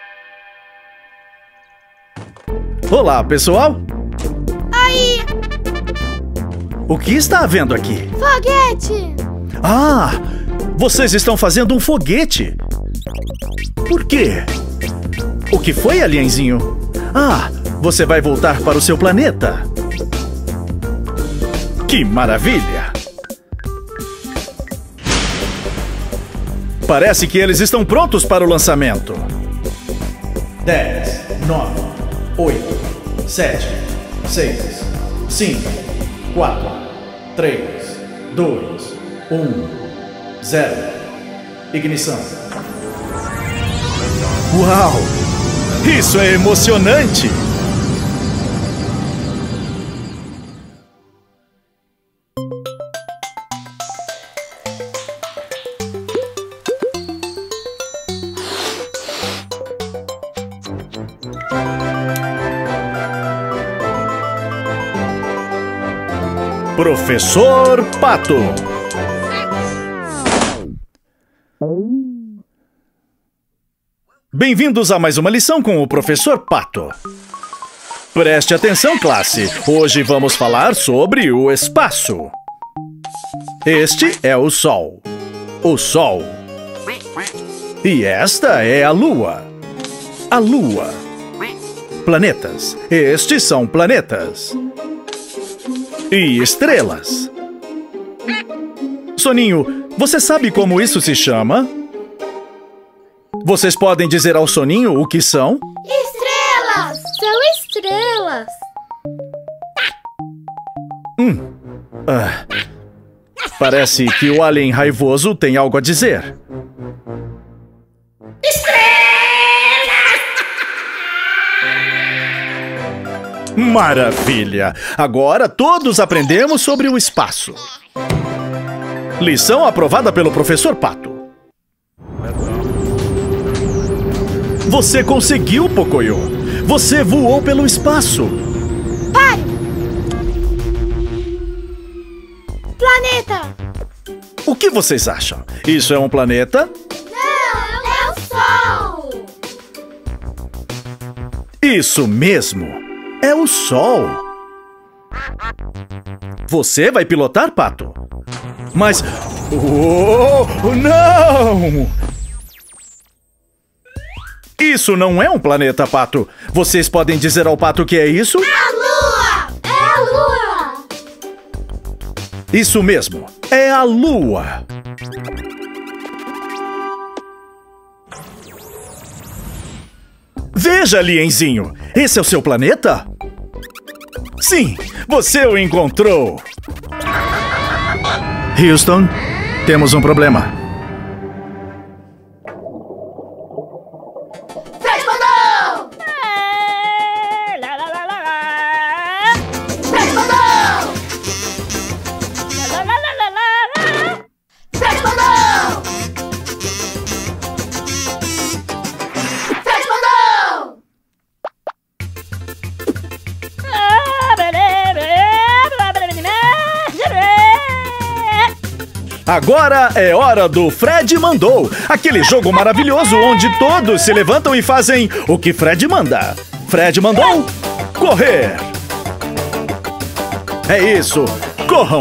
Olá, pessoal. Aí, O que está havendo aqui? foguete! Ah, vocês estão fazendo um foguete. Por quê? O que foi, alienzinho? Ah, você vai voltar para o seu planeta. Que maravilha! Parece que eles estão prontos para o lançamento. 10, 9, 8, 7, 6, 5, 4, 3, 2, 1, 0. Ignição. Uau! Isso é emocionante! Professor Pato. Bem-vindos a mais uma lição com o Professor Pato. Preste atenção, classe. Hoje vamos falar sobre o espaço. Este é o Sol. O Sol. E esta é a Lua. A Lua. Planetas. Estes são planetas. E estrelas. Soninho, você sabe como isso se chama? Vocês podem dizer ao Soninho o que são? Estrelas! São estrelas! Parece que o alien raivoso tem algo a dizer. Maravilha! Agora todos aprendemos sobre o espaço. Lição aprovada pelo Professor Pato. Você conseguiu, Pocoyo! Você voou pelo espaço! Pare! Planeta! O que vocês acham? Isso é um planeta? Não, é o Sol! Isso mesmo! É o Sol! Você vai pilotar, Pato? Mas... Oh, não! Isso não é um planeta, Pato. Vocês podem dizer ao Pato o que é isso? A Lua! É a Lua! Isso mesmo, é a Lua. Veja, alienzinho, esse é o seu planeta? Sim, você o encontrou. Houston, temos um problema. Transmodou! Transmodou! Transmodou! Transmodou! Agora é hora do Fred Mandou, aquele jogo maravilhoso onde todos se levantam e fazem o que Fred manda. Fred mandou correr. É isso, corram.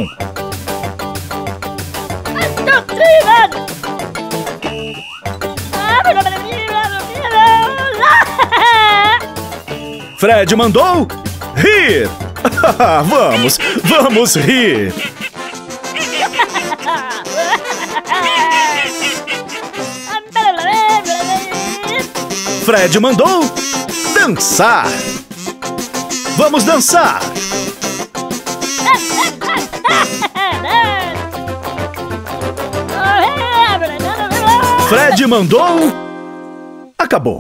Fred mandou rir. Vamos rir. Fred mandou dançar. Vamos dançar. Fred mandou. Acabou.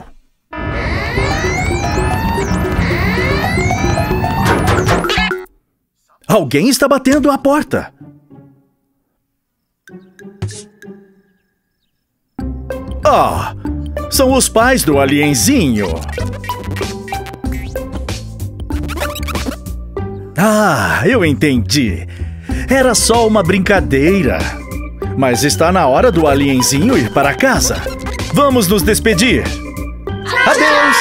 Alguém está batendo a porta. Ah, são os pais do alienzinho. Ah, eu entendi. Era só uma brincadeira. Mas está na hora do alienzinho ir para casa. Vamos nos despedir. Adeus.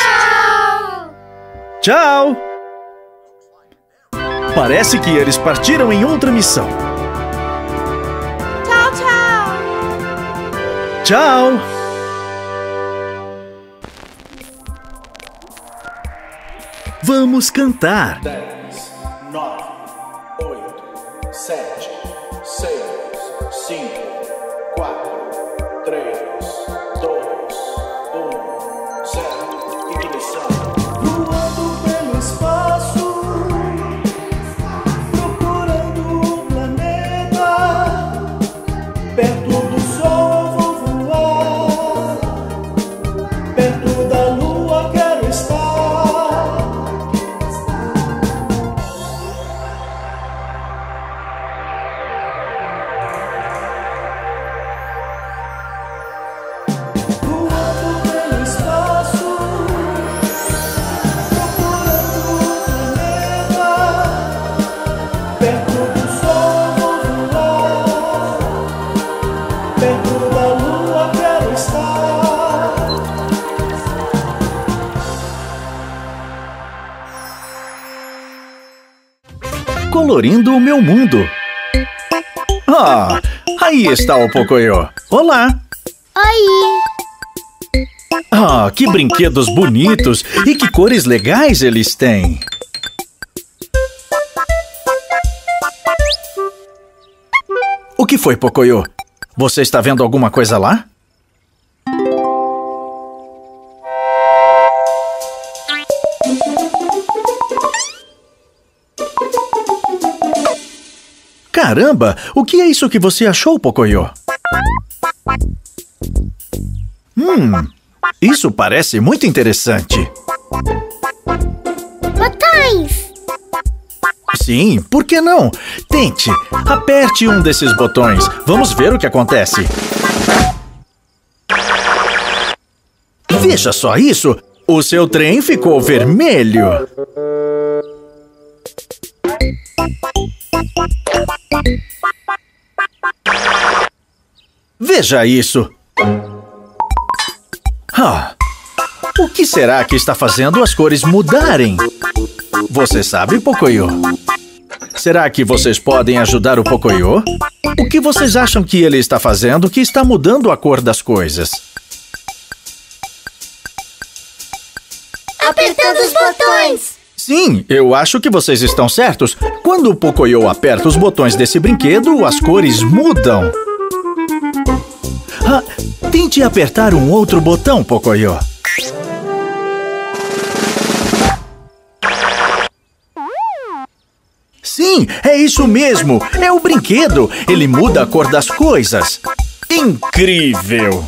Tchau. Parece que eles partiram em outra missão. Tchau, tchau. Tchau. Vamos cantar. 10, 9, 8, 7, 6, 5, 4, 3, 2, 1, 0. Ignição. Voando pelo espaço, procurando um planeta. Perto do sol vou voar, perto da lua quero estar. Colorindo o meu mundo. Ah, aí está o Pocoyo. Olá. Oi! Ah, que brinquedos bonitos e que cores legais eles têm. O que foi, Pocoyo? Você está vendo alguma coisa lá? Caramba! O que é isso que você achou, Pocoyo? Isso parece muito interessante. Botões! Sim, por que não? Tente, aperte um desses botões. Vamos ver o que acontece. Veja só isso! O seu trem ficou vermelho. Veja isso! O que será que está fazendo as cores mudarem? Você sabe, Pocoyo? Será que vocês podem ajudar o Pocoyo? O que vocês acham que ele está fazendo que está mudando a cor das coisas? Apertando os botões. Sim, eu acho que vocês estão certos. Quando o Pocoyo aperta os botões desse brinquedo, as cores mudam. Tente apertar um outro botão, Pocoyo. Sim, é isso mesmo. É o brinquedo. Ele muda a cor das coisas. Incrível!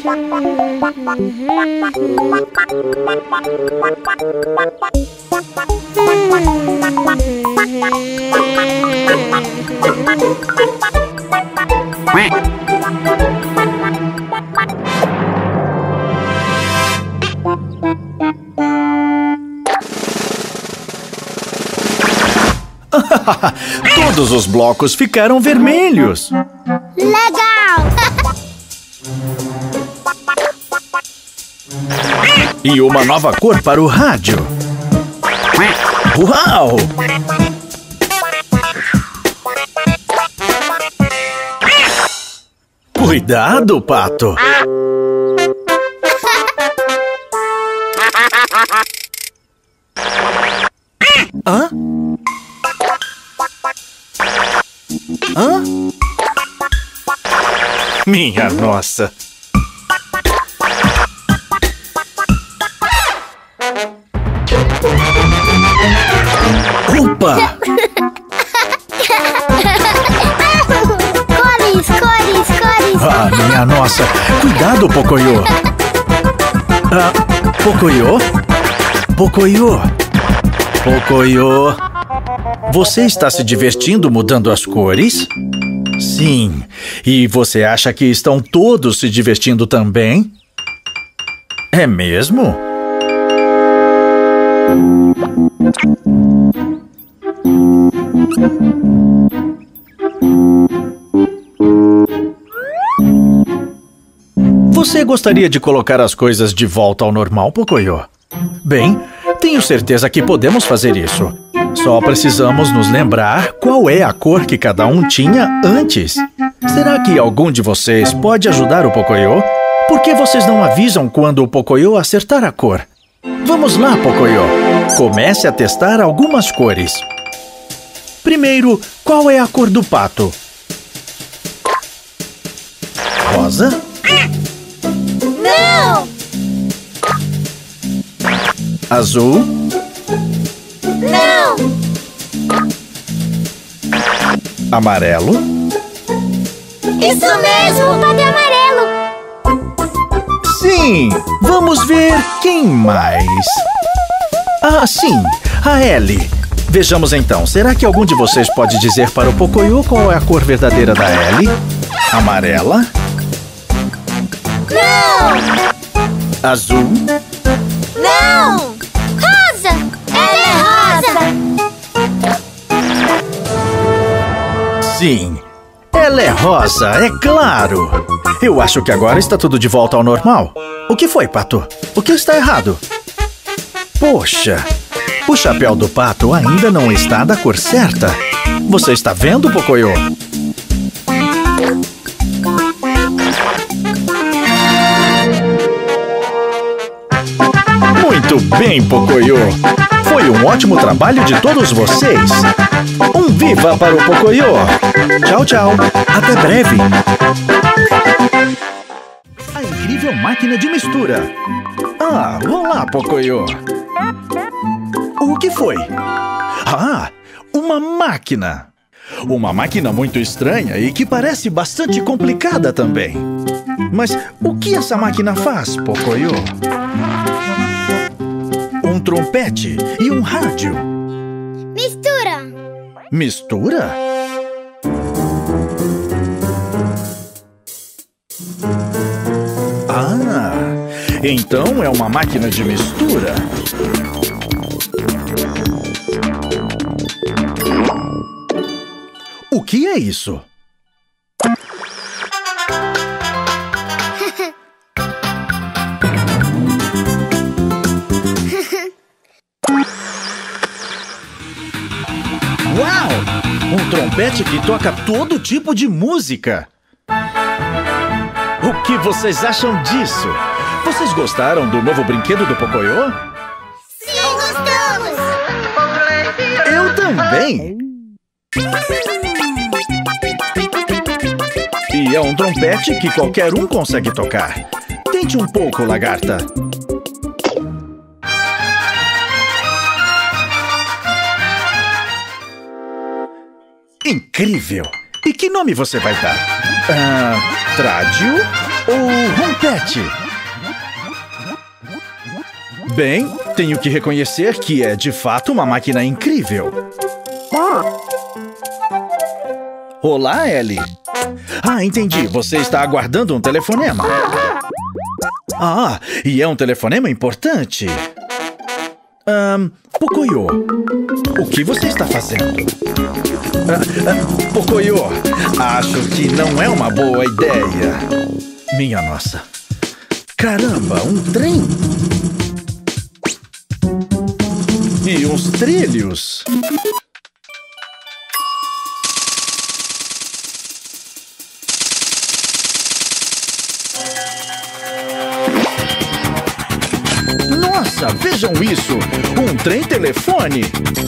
Todos os blocos ficaram vermelhos. Legal! E uma nova cor para o rádio. Uau! Cuidado, Pato! Hã? Hã? Minha nossa! Opa! Cores, cores, cores! Ah, minha nossa! Cuidado, Pocoyo! Ah, Pocoyo? Pocoyo? Pocoyo? Você está se divertindo mudando as cores? Sim. E você acha que estão todos se divertindo também? É mesmo? Você gostaria de colocar as coisas de volta ao normal, Pocoyo? Bem, tenho certeza que podemos fazer isso. Só precisamos nos lembrar qual é a cor que cada um tinha antes. Será que algum de vocês pode ajudar o Pocoyo? Por que vocês não avisam quando o Pocoyo acertar a cor? Vamos lá, Pocoyo. Comece a testar algumas cores. Primeiro, qual é a cor do pato? Rosa? Não! Azul? Não! Amarelo? Isso mesmo! O pato é amarelo! Sim! Vamos ver quem mais. Ah, sim! A Ellie. Vejamos então, será que algum de vocês pode dizer para o Pocoyo qual é a cor verdadeira da Ellie? Amarela? Não! Azul? Não! Rosa! Ela é rosa! Sim! Ela é rosa, é claro! Eu acho que agora está tudo de volta ao normal. O que foi, Pato? O que está errado? Poxa! O chapéu do pato ainda não está da cor certa. Você está vendo, Pocoyo? Muito bem, Pocoyo! Foi um ótimo trabalho de todos vocês! Um viva para o Pocoyo! Tchau, tchau! Até breve! A incrível máquina de mistura! Ah, olá, Pocoyo! O que foi? Ah, uma máquina! Uma máquina muito estranha e que parece bastante complicada também. Mas o que essa máquina faz, Pocoyo? Um trompete e um rádio. Mistura! Mistura? Ah, então é uma máquina de mistura. O que é isso? Uau! Um trompete que toca todo tipo de música! O que vocês acham disso? Vocês gostaram do novo brinquedo do Pocoyo? Sim, gostamos! Eu também! E é um trompete que qualquer um consegue tocar. Tente um pouco, lagarta. Incrível! E que nome você vai dar? Trádio? ou Rompete? Bem, tenho que reconhecer que é de fato uma máquina incrível. Olá, Ellie. Ah, entendi. Você está aguardando um telefonema. Ah, e é um telefonema importante. Pocoyo, o que você está fazendo? Pocoyo, acho que não é uma boa ideia. Minha nossa. Caramba, um trem? E uns trilhos? Nossa, vejam isso! Um trem-telefone!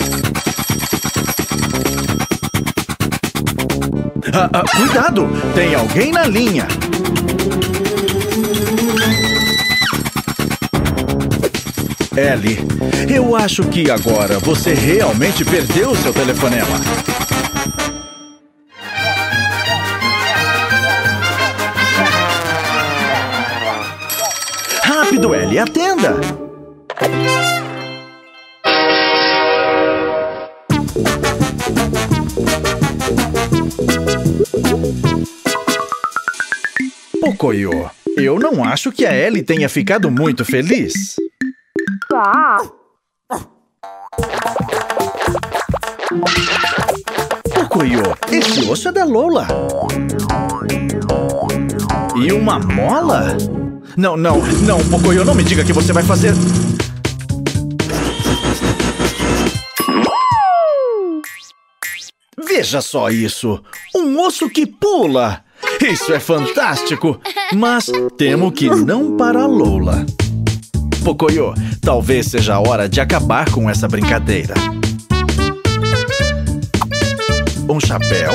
Cuidado! Tem alguém na linha! Ellie, eu acho que agora você realmente perdeu seu telefonema. Rápido, Ellie, atenda! Pocoyo, eu não acho que a Ellie tenha ficado muito feliz. Pocoyo, esse osso é da Lola. E uma mola? Não, Pocoyo, não me diga que você vai fazer... Veja só isso! Um osso que pula! Isso é fantástico! Mas temo que não para a Lola. Pocoyo, talvez seja a hora de acabar com essa brincadeira. Um chapéu.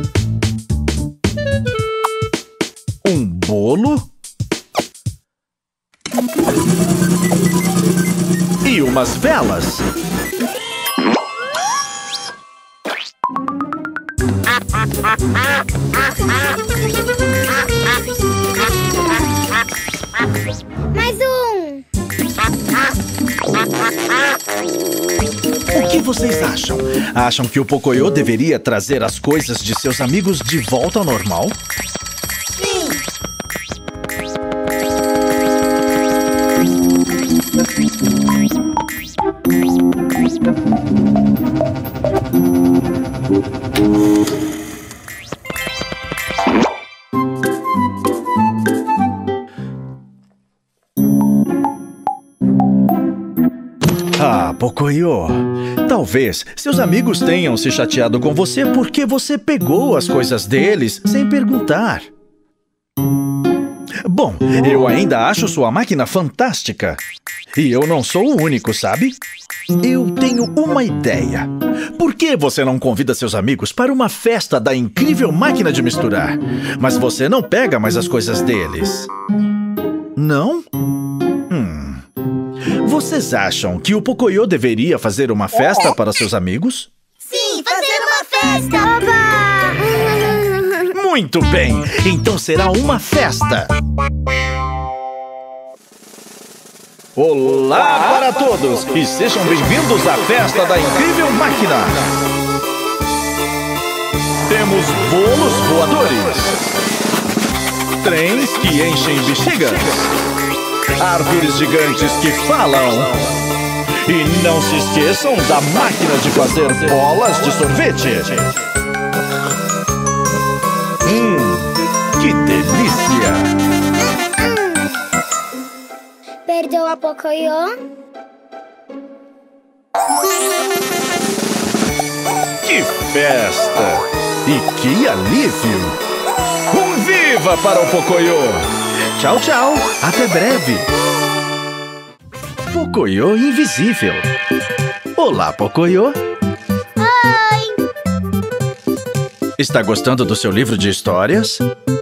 Um bolo. E umas velas. Mais um! O que vocês acham? Acham que o Pocoyo deveria trazer as coisas de seus amigos de volta ao normal? Sim! Ah, Pocoyo, talvez seus amigos tenham se chateado com você porque você pegou as coisas deles sem perguntar. Bom, eu ainda acho sua máquina fantástica. E eu não sou o único, sabe? Eu tenho uma ideia. Por que você não convida seus amigos para uma festa da incrível máquina de misturar? Mas você não pega mais as coisas deles. Não? Vocês acham que o Pocoyo deveria fazer uma festa para seus amigos? Sim, fazer uma festa! Oba! Muito bem! Então será uma festa! Olá para todos! E sejam bem-vindos à festa da incrível máquina! Temos bolos voadores, trens que enchem bexigas, árvores gigantes que falam. E não se esqueçam da máquina de fazer bolas de sorvete. Que delícia! Perdoa, Pocoyo? Que festa! E que alívio! Um viva para o Pocoyo! Tchau, tchau! Até breve! Pocoyo invisível. Olá, Pocoyo! Oi! Está gostando do seu livro de histórias?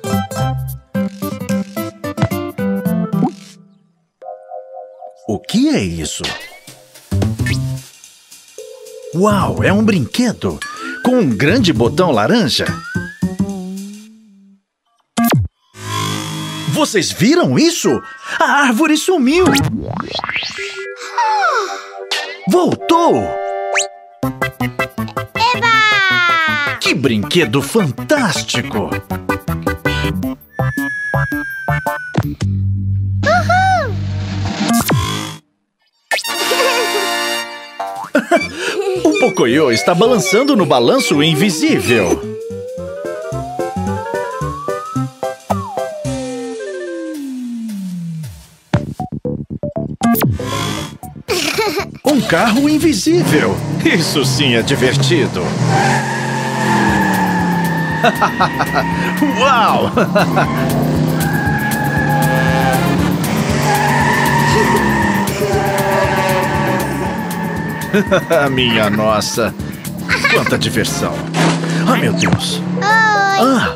O que é isso? Uau, é um brinquedo com um grande botão laranja. Vocês viram isso? A árvore sumiu! Voltou! Eba! Que brinquedo fantástico! O Pocoyo está balançando no balanço invisível. Um carro invisível. Isso sim é divertido. Uau! Minha nossa! Quanta diversão! Ah, meu Deus! Ah!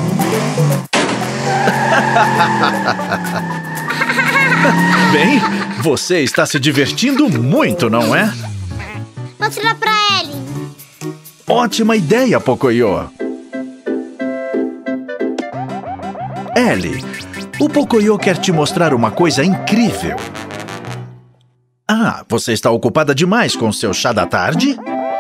Bem, você está se divertindo muito, não é? Mostra pra ele. Ótima ideia, Pocoyo! Ellie, o Pocoyo quer te mostrar uma coisa incrível. Ah, você está ocupada demais com seu chá da tarde?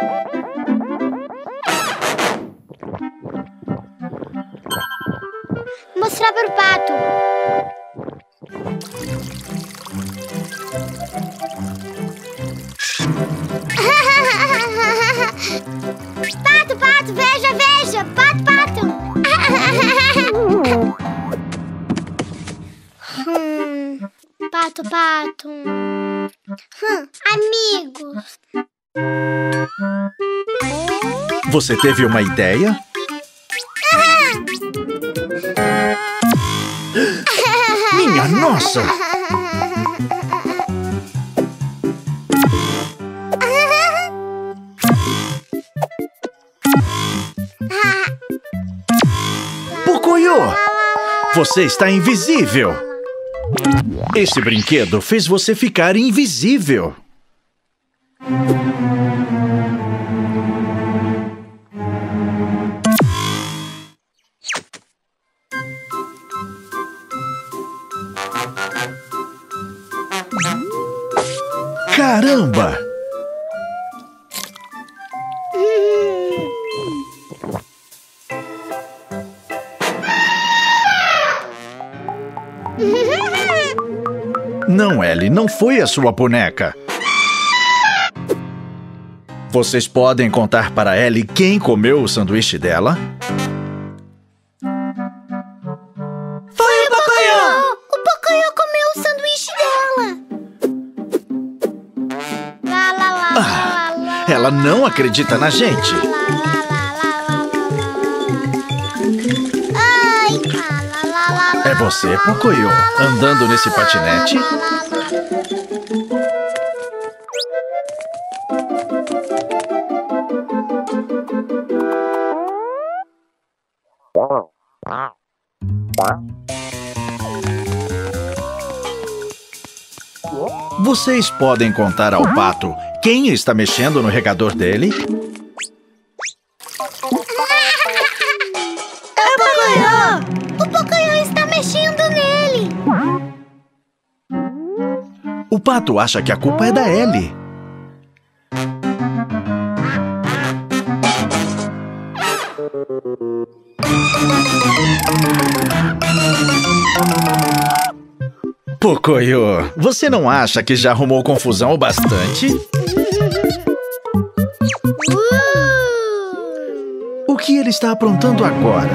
Mostrar pro Pato. Pato, Pato, veja, veja. Pato, Pato. Pato, Pato. Amigos. Você teve uma ideia? Minha nossa! Pocoyo! Você está invisível! Esse brinquedo fez você ficar invisível. Caramba! Não, Ellie, não foi a sua boneca. Vocês podem contar para Ellie quem comeu o sanduíche dela? Foi o Pocoyo! O Pocoyo comeu o sanduíche dela. Lá, lá, lá, lá, lá, Ela não acredita na gente. Ai! É você, Pocoyo, andando nesse patinete? Vocês podem contar ao Pato quem está mexendo no regador dele? É o Pocoyo! O Pocoyo está mexendo nele! O Pato acha que a culpa é da Ellie. Pocoyo, você não acha que já arrumou confusão o bastante? O que ele está aprontando agora?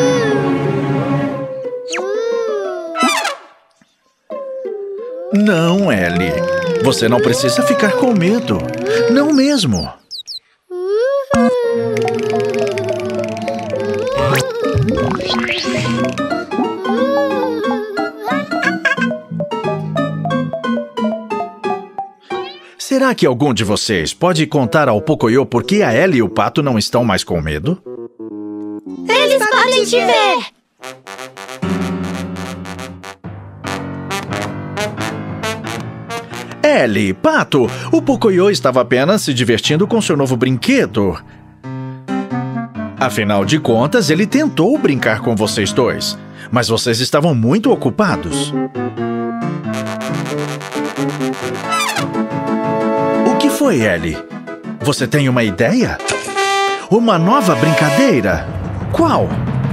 Não, Ellie. Você não precisa ficar com medo. Não mesmo. Será que algum de vocês pode contar ao Pocoyo por que a Ellie e o Pato não estão mais com medo? Eles podem te ver! Ellie, Pato, o Pocoyo estava apenas se divertindo com seu novo brinquedo. Afinal de contas, ele tentou brincar com vocês dois. mas vocês estavam muito ocupados. O que foi, Ellie? Você tem uma ideia? Uma nova brincadeira? Qual?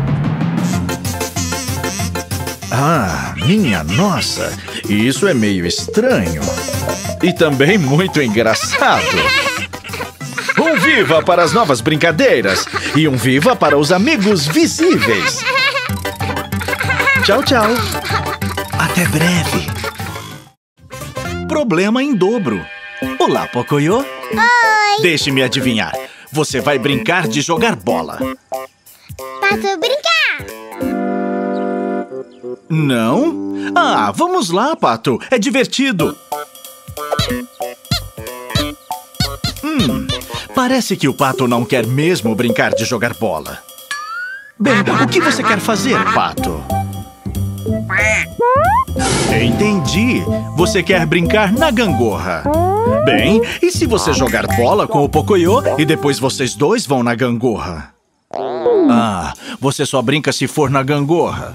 Ah, minha nossa! Isso é meio estranho. E também muito engraçado. Um viva para as novas brincadeiras e um viva para os amigos visíveis. Tchau, tchau. Até breve. Problema em dobro. Olá, Pocoyo. Oi! Deixe-me adivinhar. Você vai brincar de jogar bola. Pato, brincar! Não? Ah, vamos lá, Pato. É divertido. Parece que o Pato não quer mesmo brincar de jogar bola. Bem, o que você quer fazer, Pato? Entendi. Você quer brincar na gangorra. Bem, e se você jogar bola com o Pocoyo e depois vocês dois vão na gangorra? Ah, você só brinca se for na gangorra.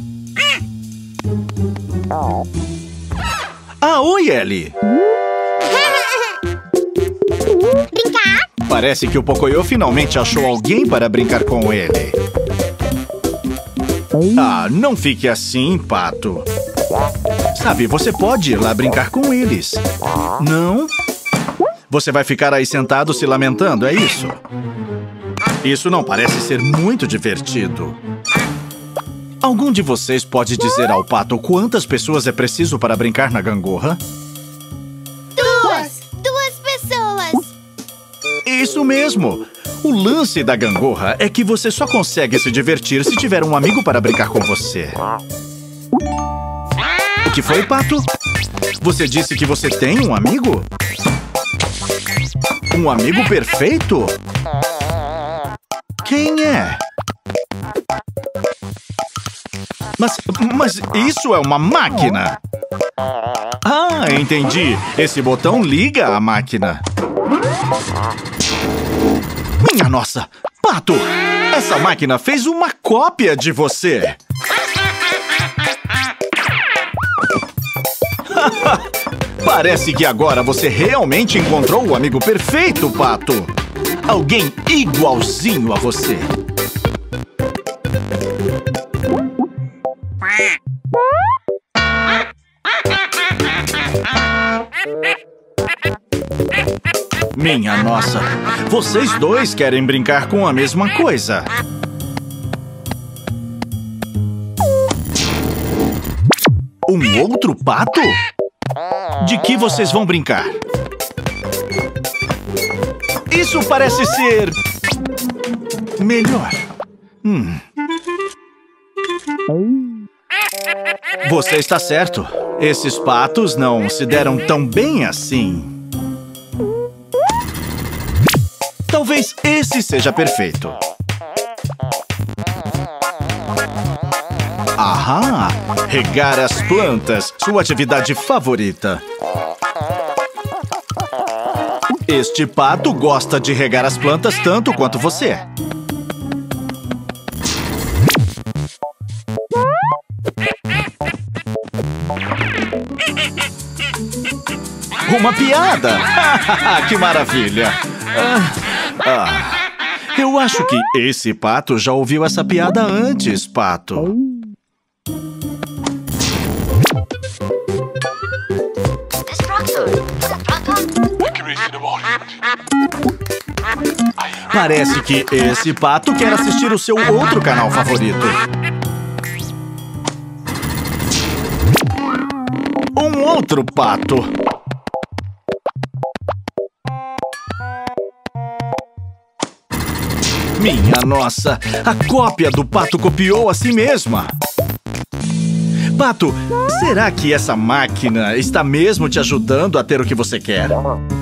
Ah, oi, Ellie. Brincar? Parece que o Pocoyo finalmente achou alguém para brincar com ele. Ah, não fique assim, Pato. Sabe, você pode ir lá brincar com eles. Não? Você vai ficar aí sentado se lamentando, é isso? Isso não parece ser muito divertido. Algum de vocês pode dizer ao Pato quantas pessoas é preciso para brincar na gangorra? Duas pessoas! Isso mesmo! O lance da gangorra é que você só consegue se divertir se tiver um amigo para brincar com você. O que foi, Pato? Você disse que você tem um amigo? Um amigo perfeito? Quem é? Mas isso é uma máquina! Ah, entendi. Esse botão liga a máquina. Minha nossa! Pato! Essa máquina fez uma cópia de você! Parece que agora você realmente encontrou o amigo perfeito, Pato! Alguém igualzinho a você! Minha nossa! Vocês dois querem brincar com a mesma coisa! Um outro pato? De que vocês vão brincar? Isso parece ser... melhor. Você está certo. Esses patos não se deram tão bem assim. Talvez esse seja perfeito. Ahá! Regar as plantas, sua atividade favorita. Este pato gosta de regar as plantas tanto quanto você. Uma piada! Que maravilha! Eu acho que esse pato já ouviu essa piada antes, Pato. Parece que esse pato quer assistir o seu outro canal favorito. Um outro pato. Minha nossa, a cópia do pato copiou a si mesma. Pato, será que essa máquina está mesmo te ajudando a ter o que você quer?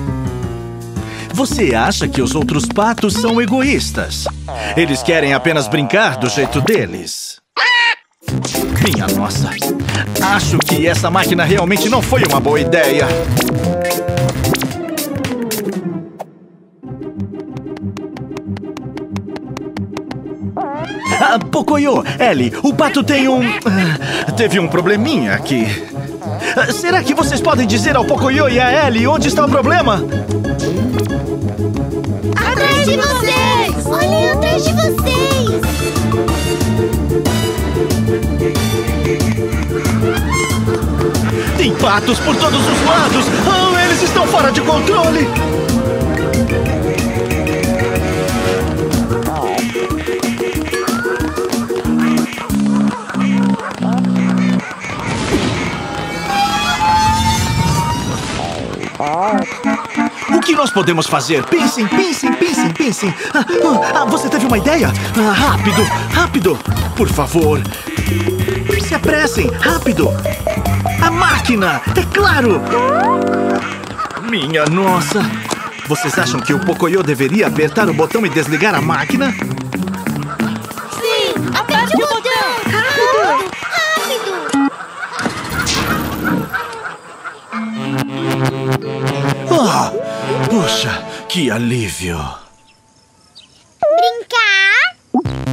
Você acha que os outros patos são egoístas? Eles querem apenas brincar do jeito deles. Minha nossa, acho que essa máquina realmente não foi uma boa ideia. Pocoyo, Ellie, o Pato tem teve um probleminha aqui. Será que vocês podem dizer ao Pocoyo e a Ellie onde está o problema? Atrás de vocês! Olhem atrás de vocês! Tem patos por todos os lados! Oh, eles estão fora de controle! O que nós podemos fazer? Pensem, pensem, pensem, pensem. Você teve uma ideia? Rápido, rápido. Por favor. Se apressem, rápido. A máquina, é claro. Minha nossa. Vocês acham que o Pocoyo deveria apertar o botão e desligar a máquina? Sim, aperte o botão! Rápido! Rápido! Ah, puxa, que alívio. Brincar?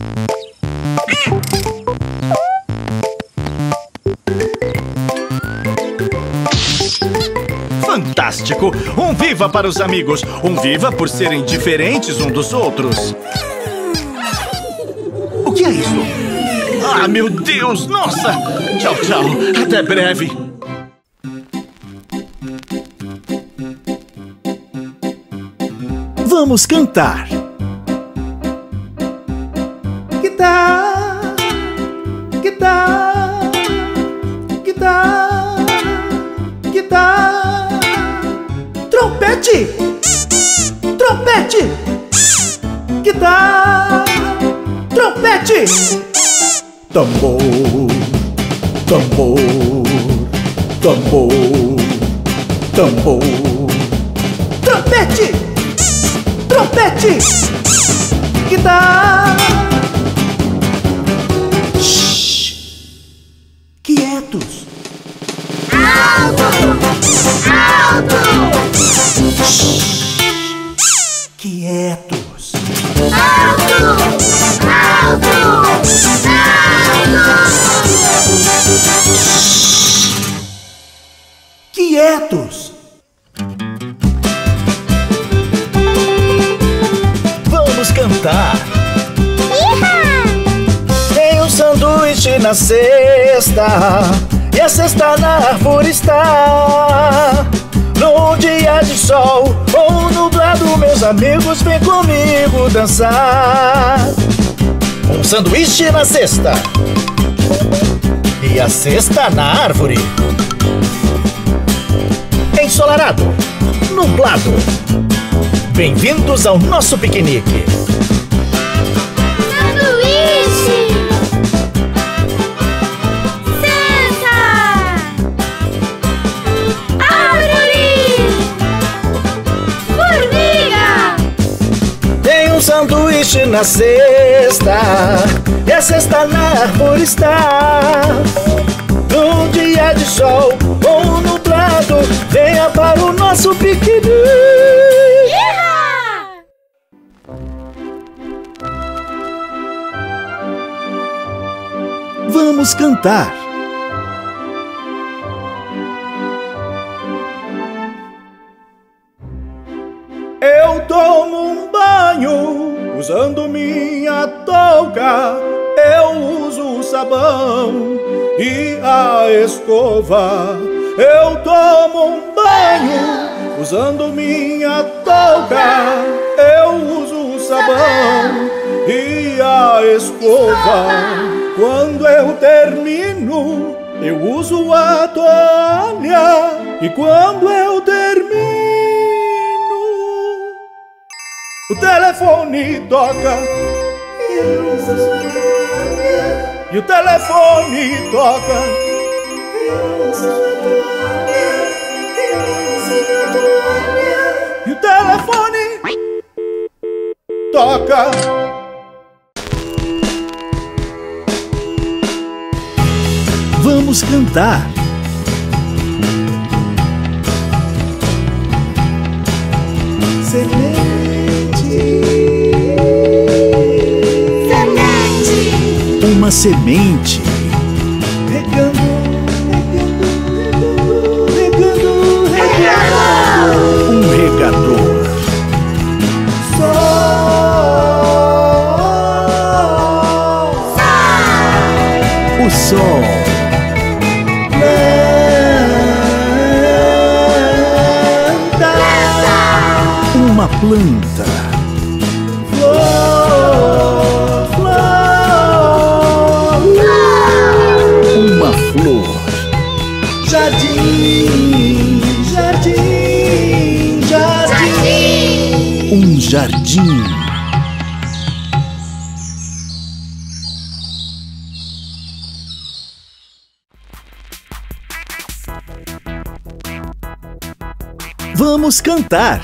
Fantástico! Um viva para os amigos! Um viva por serem diferentes um dos outros! O que é isso? Ah, meu Deus! Nossa! Tchau, tchau! Até breve! Vamos cantar! Guitarra! Guitarra! Guitarra! Guitarra! Trompete! Trompete! Guitarra! Trompete! Tambor! Tambor! Tambor! Tambor! Trompete! Trompete! Guitarra! Shhh! Quietos! Alto! Shhh! Quietos! Alto! Quietos! Vamos cantar! Tem um sanduíche na cesta, e a cesta na árvore está. Num dia de sol ou nublado, meus amigos, vem comigo dançar. Um sanduíche na cesta, e a cesta na árvore. Ensolarado, nublado. Bem-vindos ao nosso piquenique. Sanduíche! Cesta! Árvore! Formiga! Tem um sanduíche na cesta, e a cesta na árvore está. Num dia de sol ou nublado, venha para o nosso piquenique. Vamos cantar. Eu tomo um banho usando minha touca. Eu uso o sabão e a escova. Eu tomo um banho usando minha touca. Eu uso o sabão e a escova. Quando eu termino, eu uso a toalha. E quando eu termino, o telefone toca. Eu uso a toalha. E o telefone toca. Eu uso a toalha. Eu uso a toalha. E o telefone toca. Vamos cantar. Semente. Semente! semente. Regando, regando, regando, regando. Um regador. O sol. Planta. Uma planta. Flor, flor. Uma flor. Jardim, jardim, jardim. Um jardim. Vamos cantar.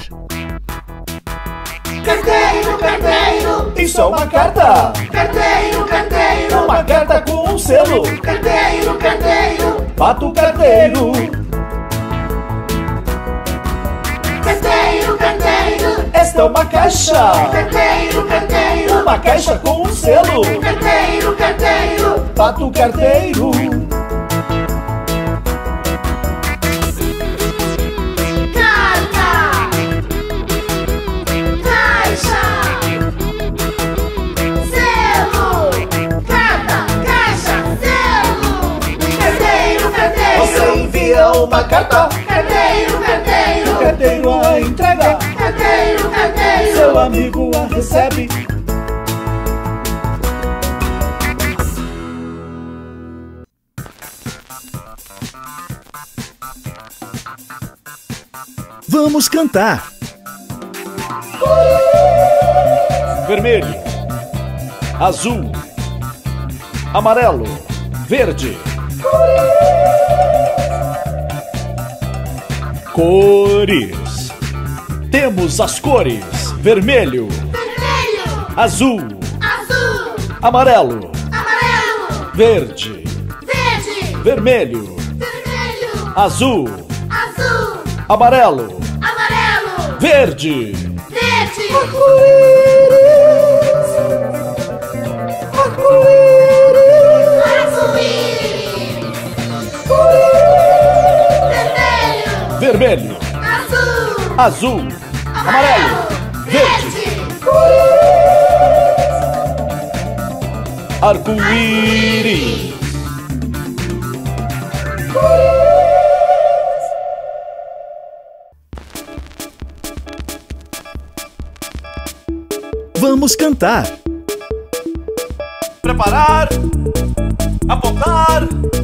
Carteiro, carteiro, Isso é uma carta. carteiro, carteiro, Uma carta com um selo. carteiro, carteiro, Pato carteiro. carteiro, carteiro, Esta é uma caixa. carteiro, carteiro, Uma caixa com um selo. carteiro, carteiro, Pato carteiro. carta, caixa, selo, carta, caixa, selo, carteiro, carteiro, Você envia uma carta. carteiro, O carteiro, carteiro a entrega. carteiro, carteiro, Seu amigo a recebe. Vamos cantar. Vermelho, azul, amarelo, verde. Cores. Temos as cores: vermelho, vermelho, azul, azul, amarelo, amarelo, verde, verde, vermelho, vermelho, azul, azul, amarelo, amarelo, verde. verde, arco-íris, vermelho, Vermelho, azul, azul, amarelo, verde. Arco-íris. Vamos cantar. Preparar. Apontar.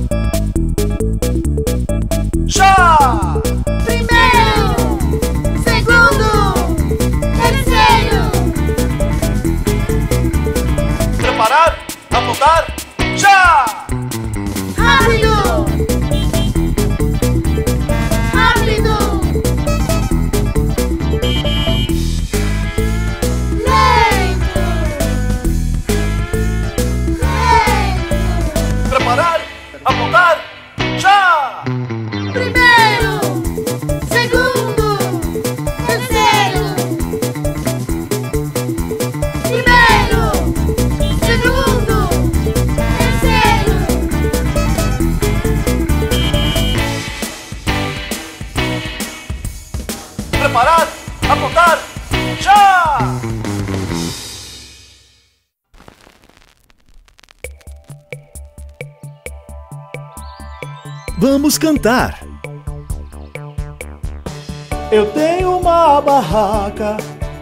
Já! primeiro, segundo, terceiro, Preparar. Apontar. Já! rápido, rápido, lento, lento, Preparar. Apontar. Já! primeiro, segundo, terceiro, primeiro, segundo, terceiro, Preparar. Apontar. Já! Vamos cantar. Eu tenho uma barraca.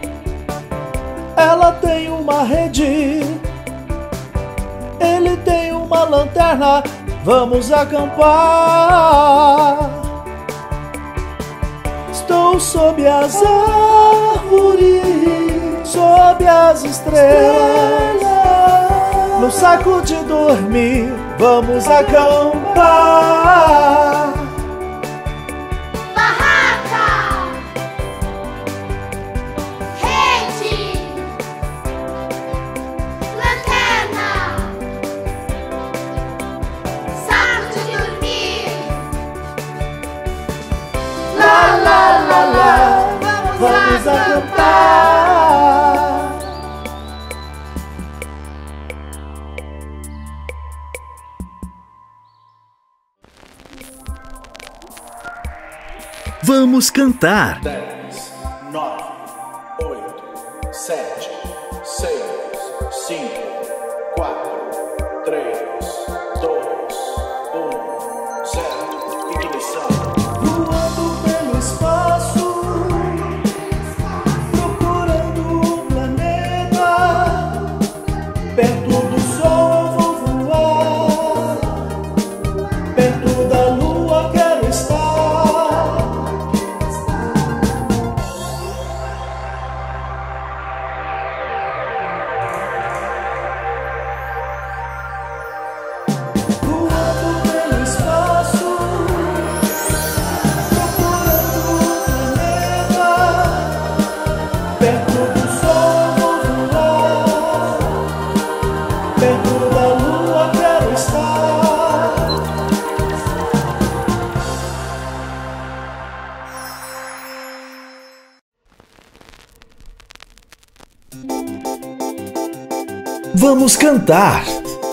Ela tem uma rede. Ele tem uma lanterna. Vamos acampar. Estou sob as árvores, sob as estrelas, no saco de dormir. Vamos acampar. barraca, rede, lanterna, saco de dormir. Lá, lá, lá, lá. Vamos acampar. Vamos cantar. 10, 9, 8, 7, 6, 5, 4, 3, 2, 1, 0. Ignição. Voando pelo espaço, procurando o planeta. Perto do Sol eu vou voar, perto da Lua quero estar. Vamos cantar.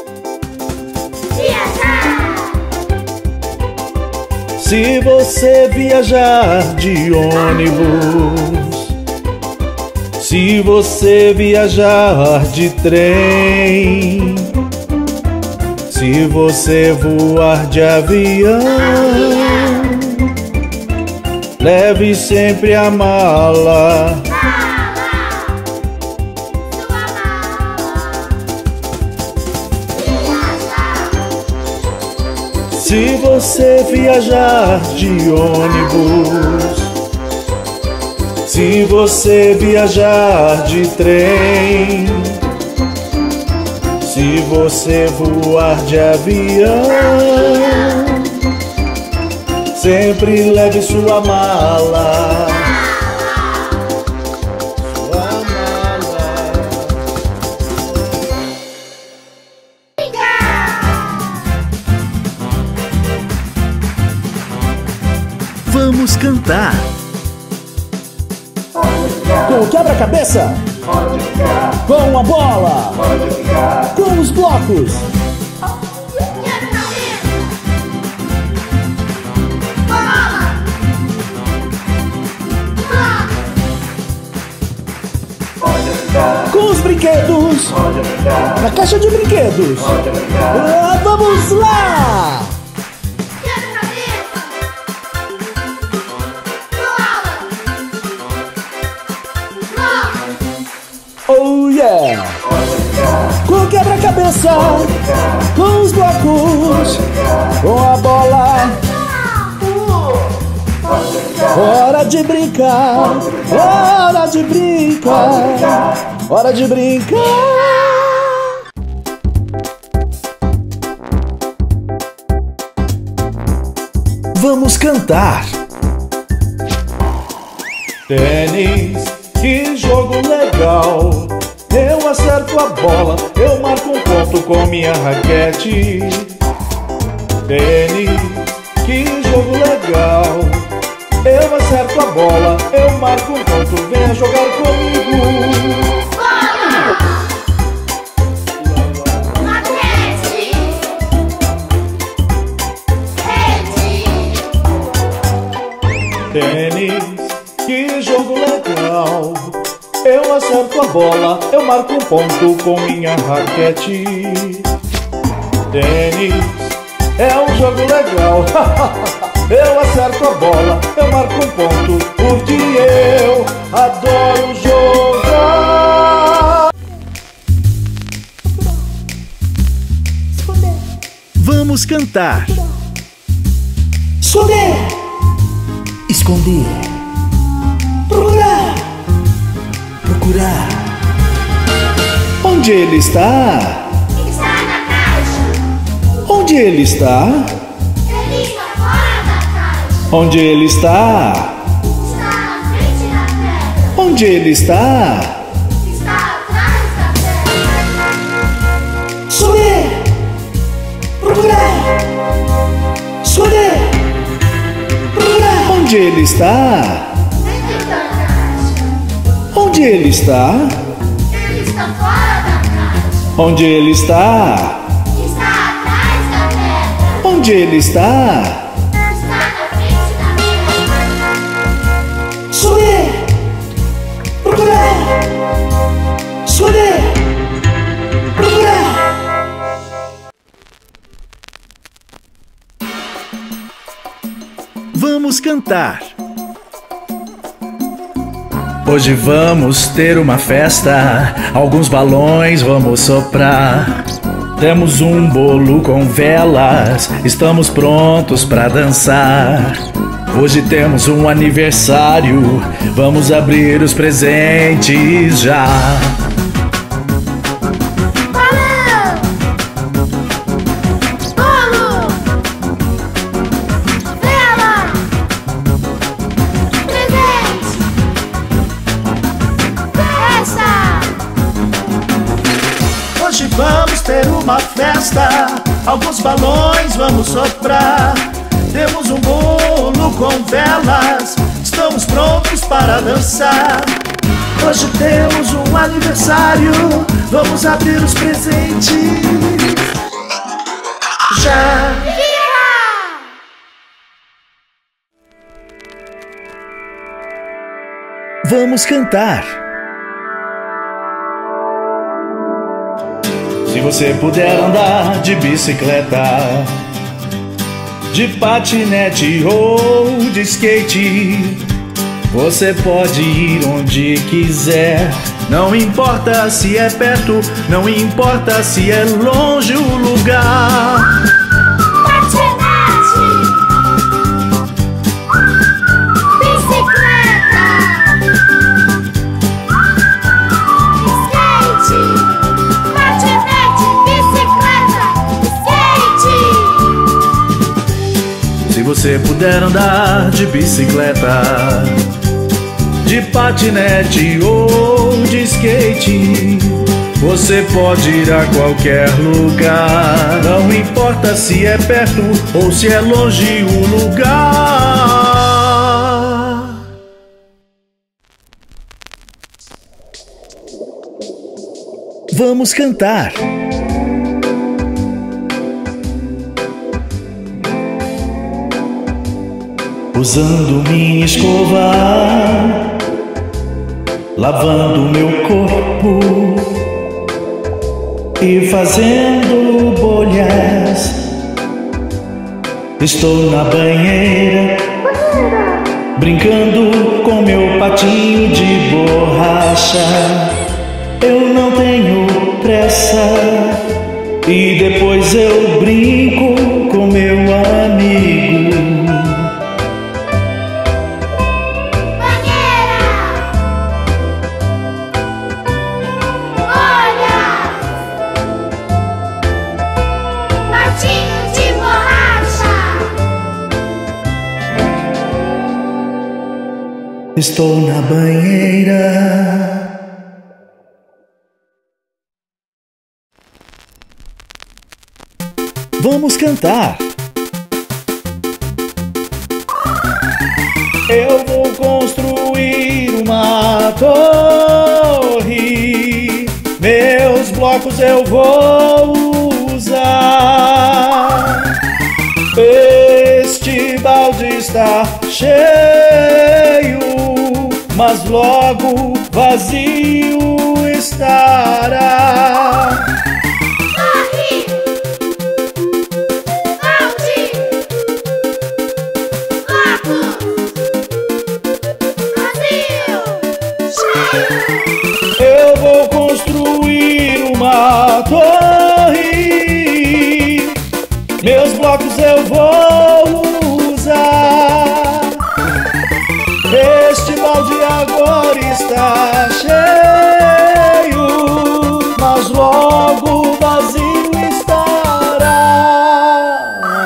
Se você viajar de ônibus, se você viajar de trem, se você voar de avião, leve sempre a mala. Se você viajar de ônibus, se você viajar de trem, se você voar de avião, sempre leve sua mala. Vamos cantar. Com o quebra-cabeça, com a bola, com os blocos. Com os brinquedos, na caixa de brinquedos. Vamos lá! Oh yeah! Com o quebra-cabeça, com os blocos, com a bola. Hora de brincar, hora de brincar, hora de brincar. Vamos cantar. Tênis, que jogo legal. Eu acerto a bola, eu marco um ponto com minha raquete. Tênis, que jogo legal. Eu acerto a bola, eu marco um ponto. Venha jogar comigo. Bola! Raquete! Rede! Tênis, que jogo legal. Eu acerto a bola, eu marco um ponto com minha raquete. Tênis é um jogo legal. Eu acerto a bola, eu marco um ponto, porque eu adoro jogar. Vamos cantar. Esconder, esconder, procurar, procurar. Onde ele está? Está na caixa! Onde ele está? Ele está fora da caixa! Onde ele está? Está na frente da pedra! Onde ele está? Está atrás da pedra! Esconder, procurar, esconder, procurar. Onde ele está? Dentro da caixa! Onde ele está? Ele está fora da caixa! Onde ele está? Está atrás da pedra! Onde ele está? Está na frente da pedra! Vamos cantar. Hoje vamos ter uma festa, alguns balões vamos soprar. Temos um bolo com velas, estamos prontos pra dançar. Hoje temos um aniversário, vamos abrir os presentes já. Vamos ter uma festa, alguns balões vamos soprar. Temos um bolo com velas, estamos prontos para dançar. Hoje temos um aniversário, vamos abrir os presentes já. Vamos cantar. Se você puder andar de bicicleta, de patinete ou de skate, você pode ir onde quiser. Não importa se é perto, não importa se é longe o lugar. Patinete, bicicleta, skate. Se você puder andar de bicicleta, de patinete ou de skate, você pode ir a qualquer lugar. Não importa se é perto ou se é longe o lugar. Vamos cantar. Usando minha escova, lavando meu corpo e fazendo bolhas. Estou na banheira, brincando com meu patinho de borracha. Eu não tenho pressa e depois eu brinco com meu amigo. Estou na banheira. Vamos cantar. Eu vou construir uma torre. Meus blocos eu vou usar. Este balde está cheio, mas logo vazio estará. Torre, balde, bloco, vazio, cheio. Eu vou construir uma torre, meus blocos eu vou usar. Este balde agora está cheio, mas logo vazio estará.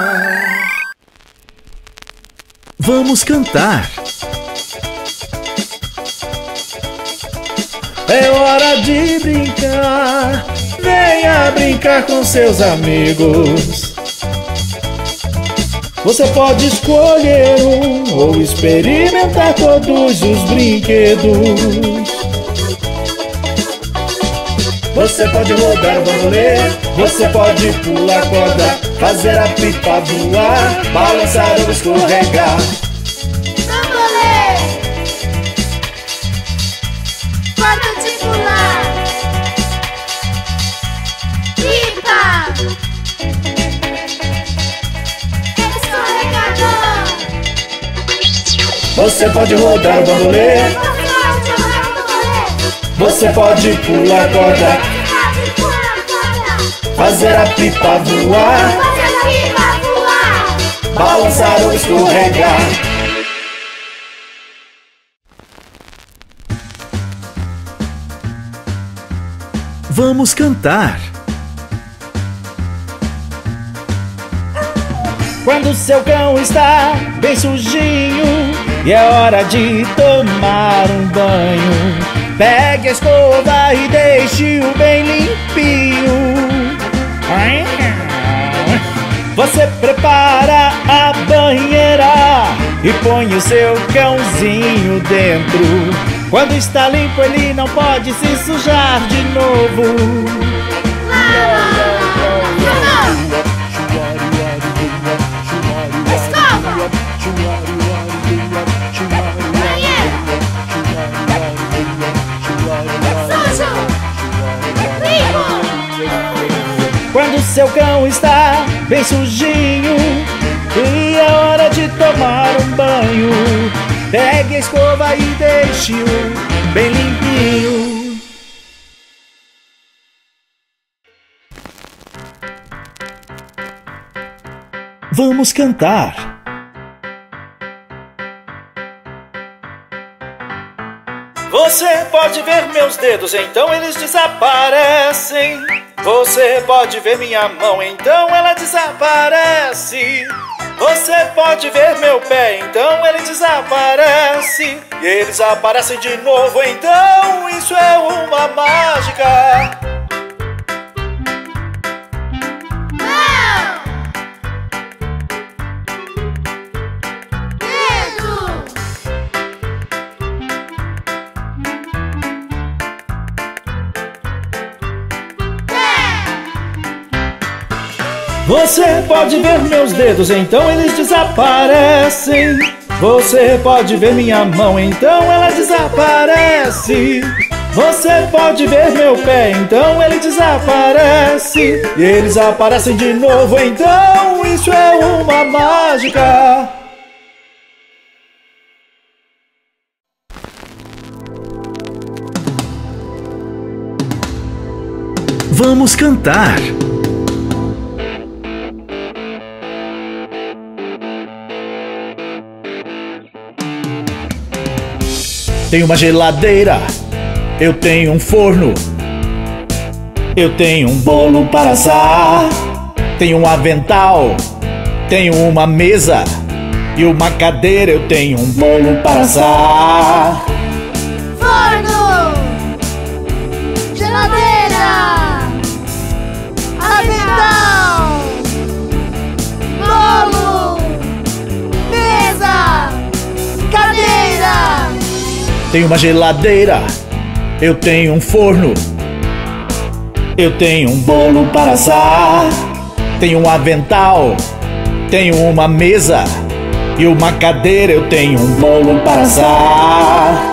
Vamos cantar. É hora de brincar, venha brincar com seus amigos. Você pode escolher um ou experimentar todos os brinquedos. Você pode rodar o bambolê, você pode pular corda, fazer a pipa voar, balançar ou escorregar. Bambolê, corda de pular, pipa, escorregador. Você pode rodar o bambolê. Você pode pular corda. Fazer a pipa voar. Balançar ou escorregar. Vamos cantar. Quando seu cão está bem sujinho e é hora de tomar um banho, pegue a escova e deixe-o bem limpinho. Você prepara a banheira e põe o seu cãozinho dentro. Quando está limpo ele não pode se sujar de novo. Quando seu cão está bem sujinho e é hora de tomar um banho, pegue a escova e deixe-o bem limpinho. Vamos cantar. Você pode ver meus dedos, então eles desaparecem. Você pode ver minha mão, então ela desaparece. Você pode ver meu pé, então ele desaparece. E eles aparecem de novo, então isso é uma mágica. Você pode ver meus dedos, então eles desaparecem. Você pode ver minha mão, então ela desaparece. Você pode ver meu pé, então ele desaparece. E eles aparecem de novo, então isso é uma mágica. Vamos cantar. Tenho uma geladeira, eu tenho um forno, eu tenho um bolo para assar, tenho um avental, tenho uma mesa e uma cadeira, eu tenho um bolo para assar. Forno, geladeira, avental, bolo, mesa, cadeira. Tenho uma geladeira, eu tenho um forno, eu tenho um bolo para assar, tenho um avental, tenho uma mesa e uma cadeira, eu tenho um bolo para assar.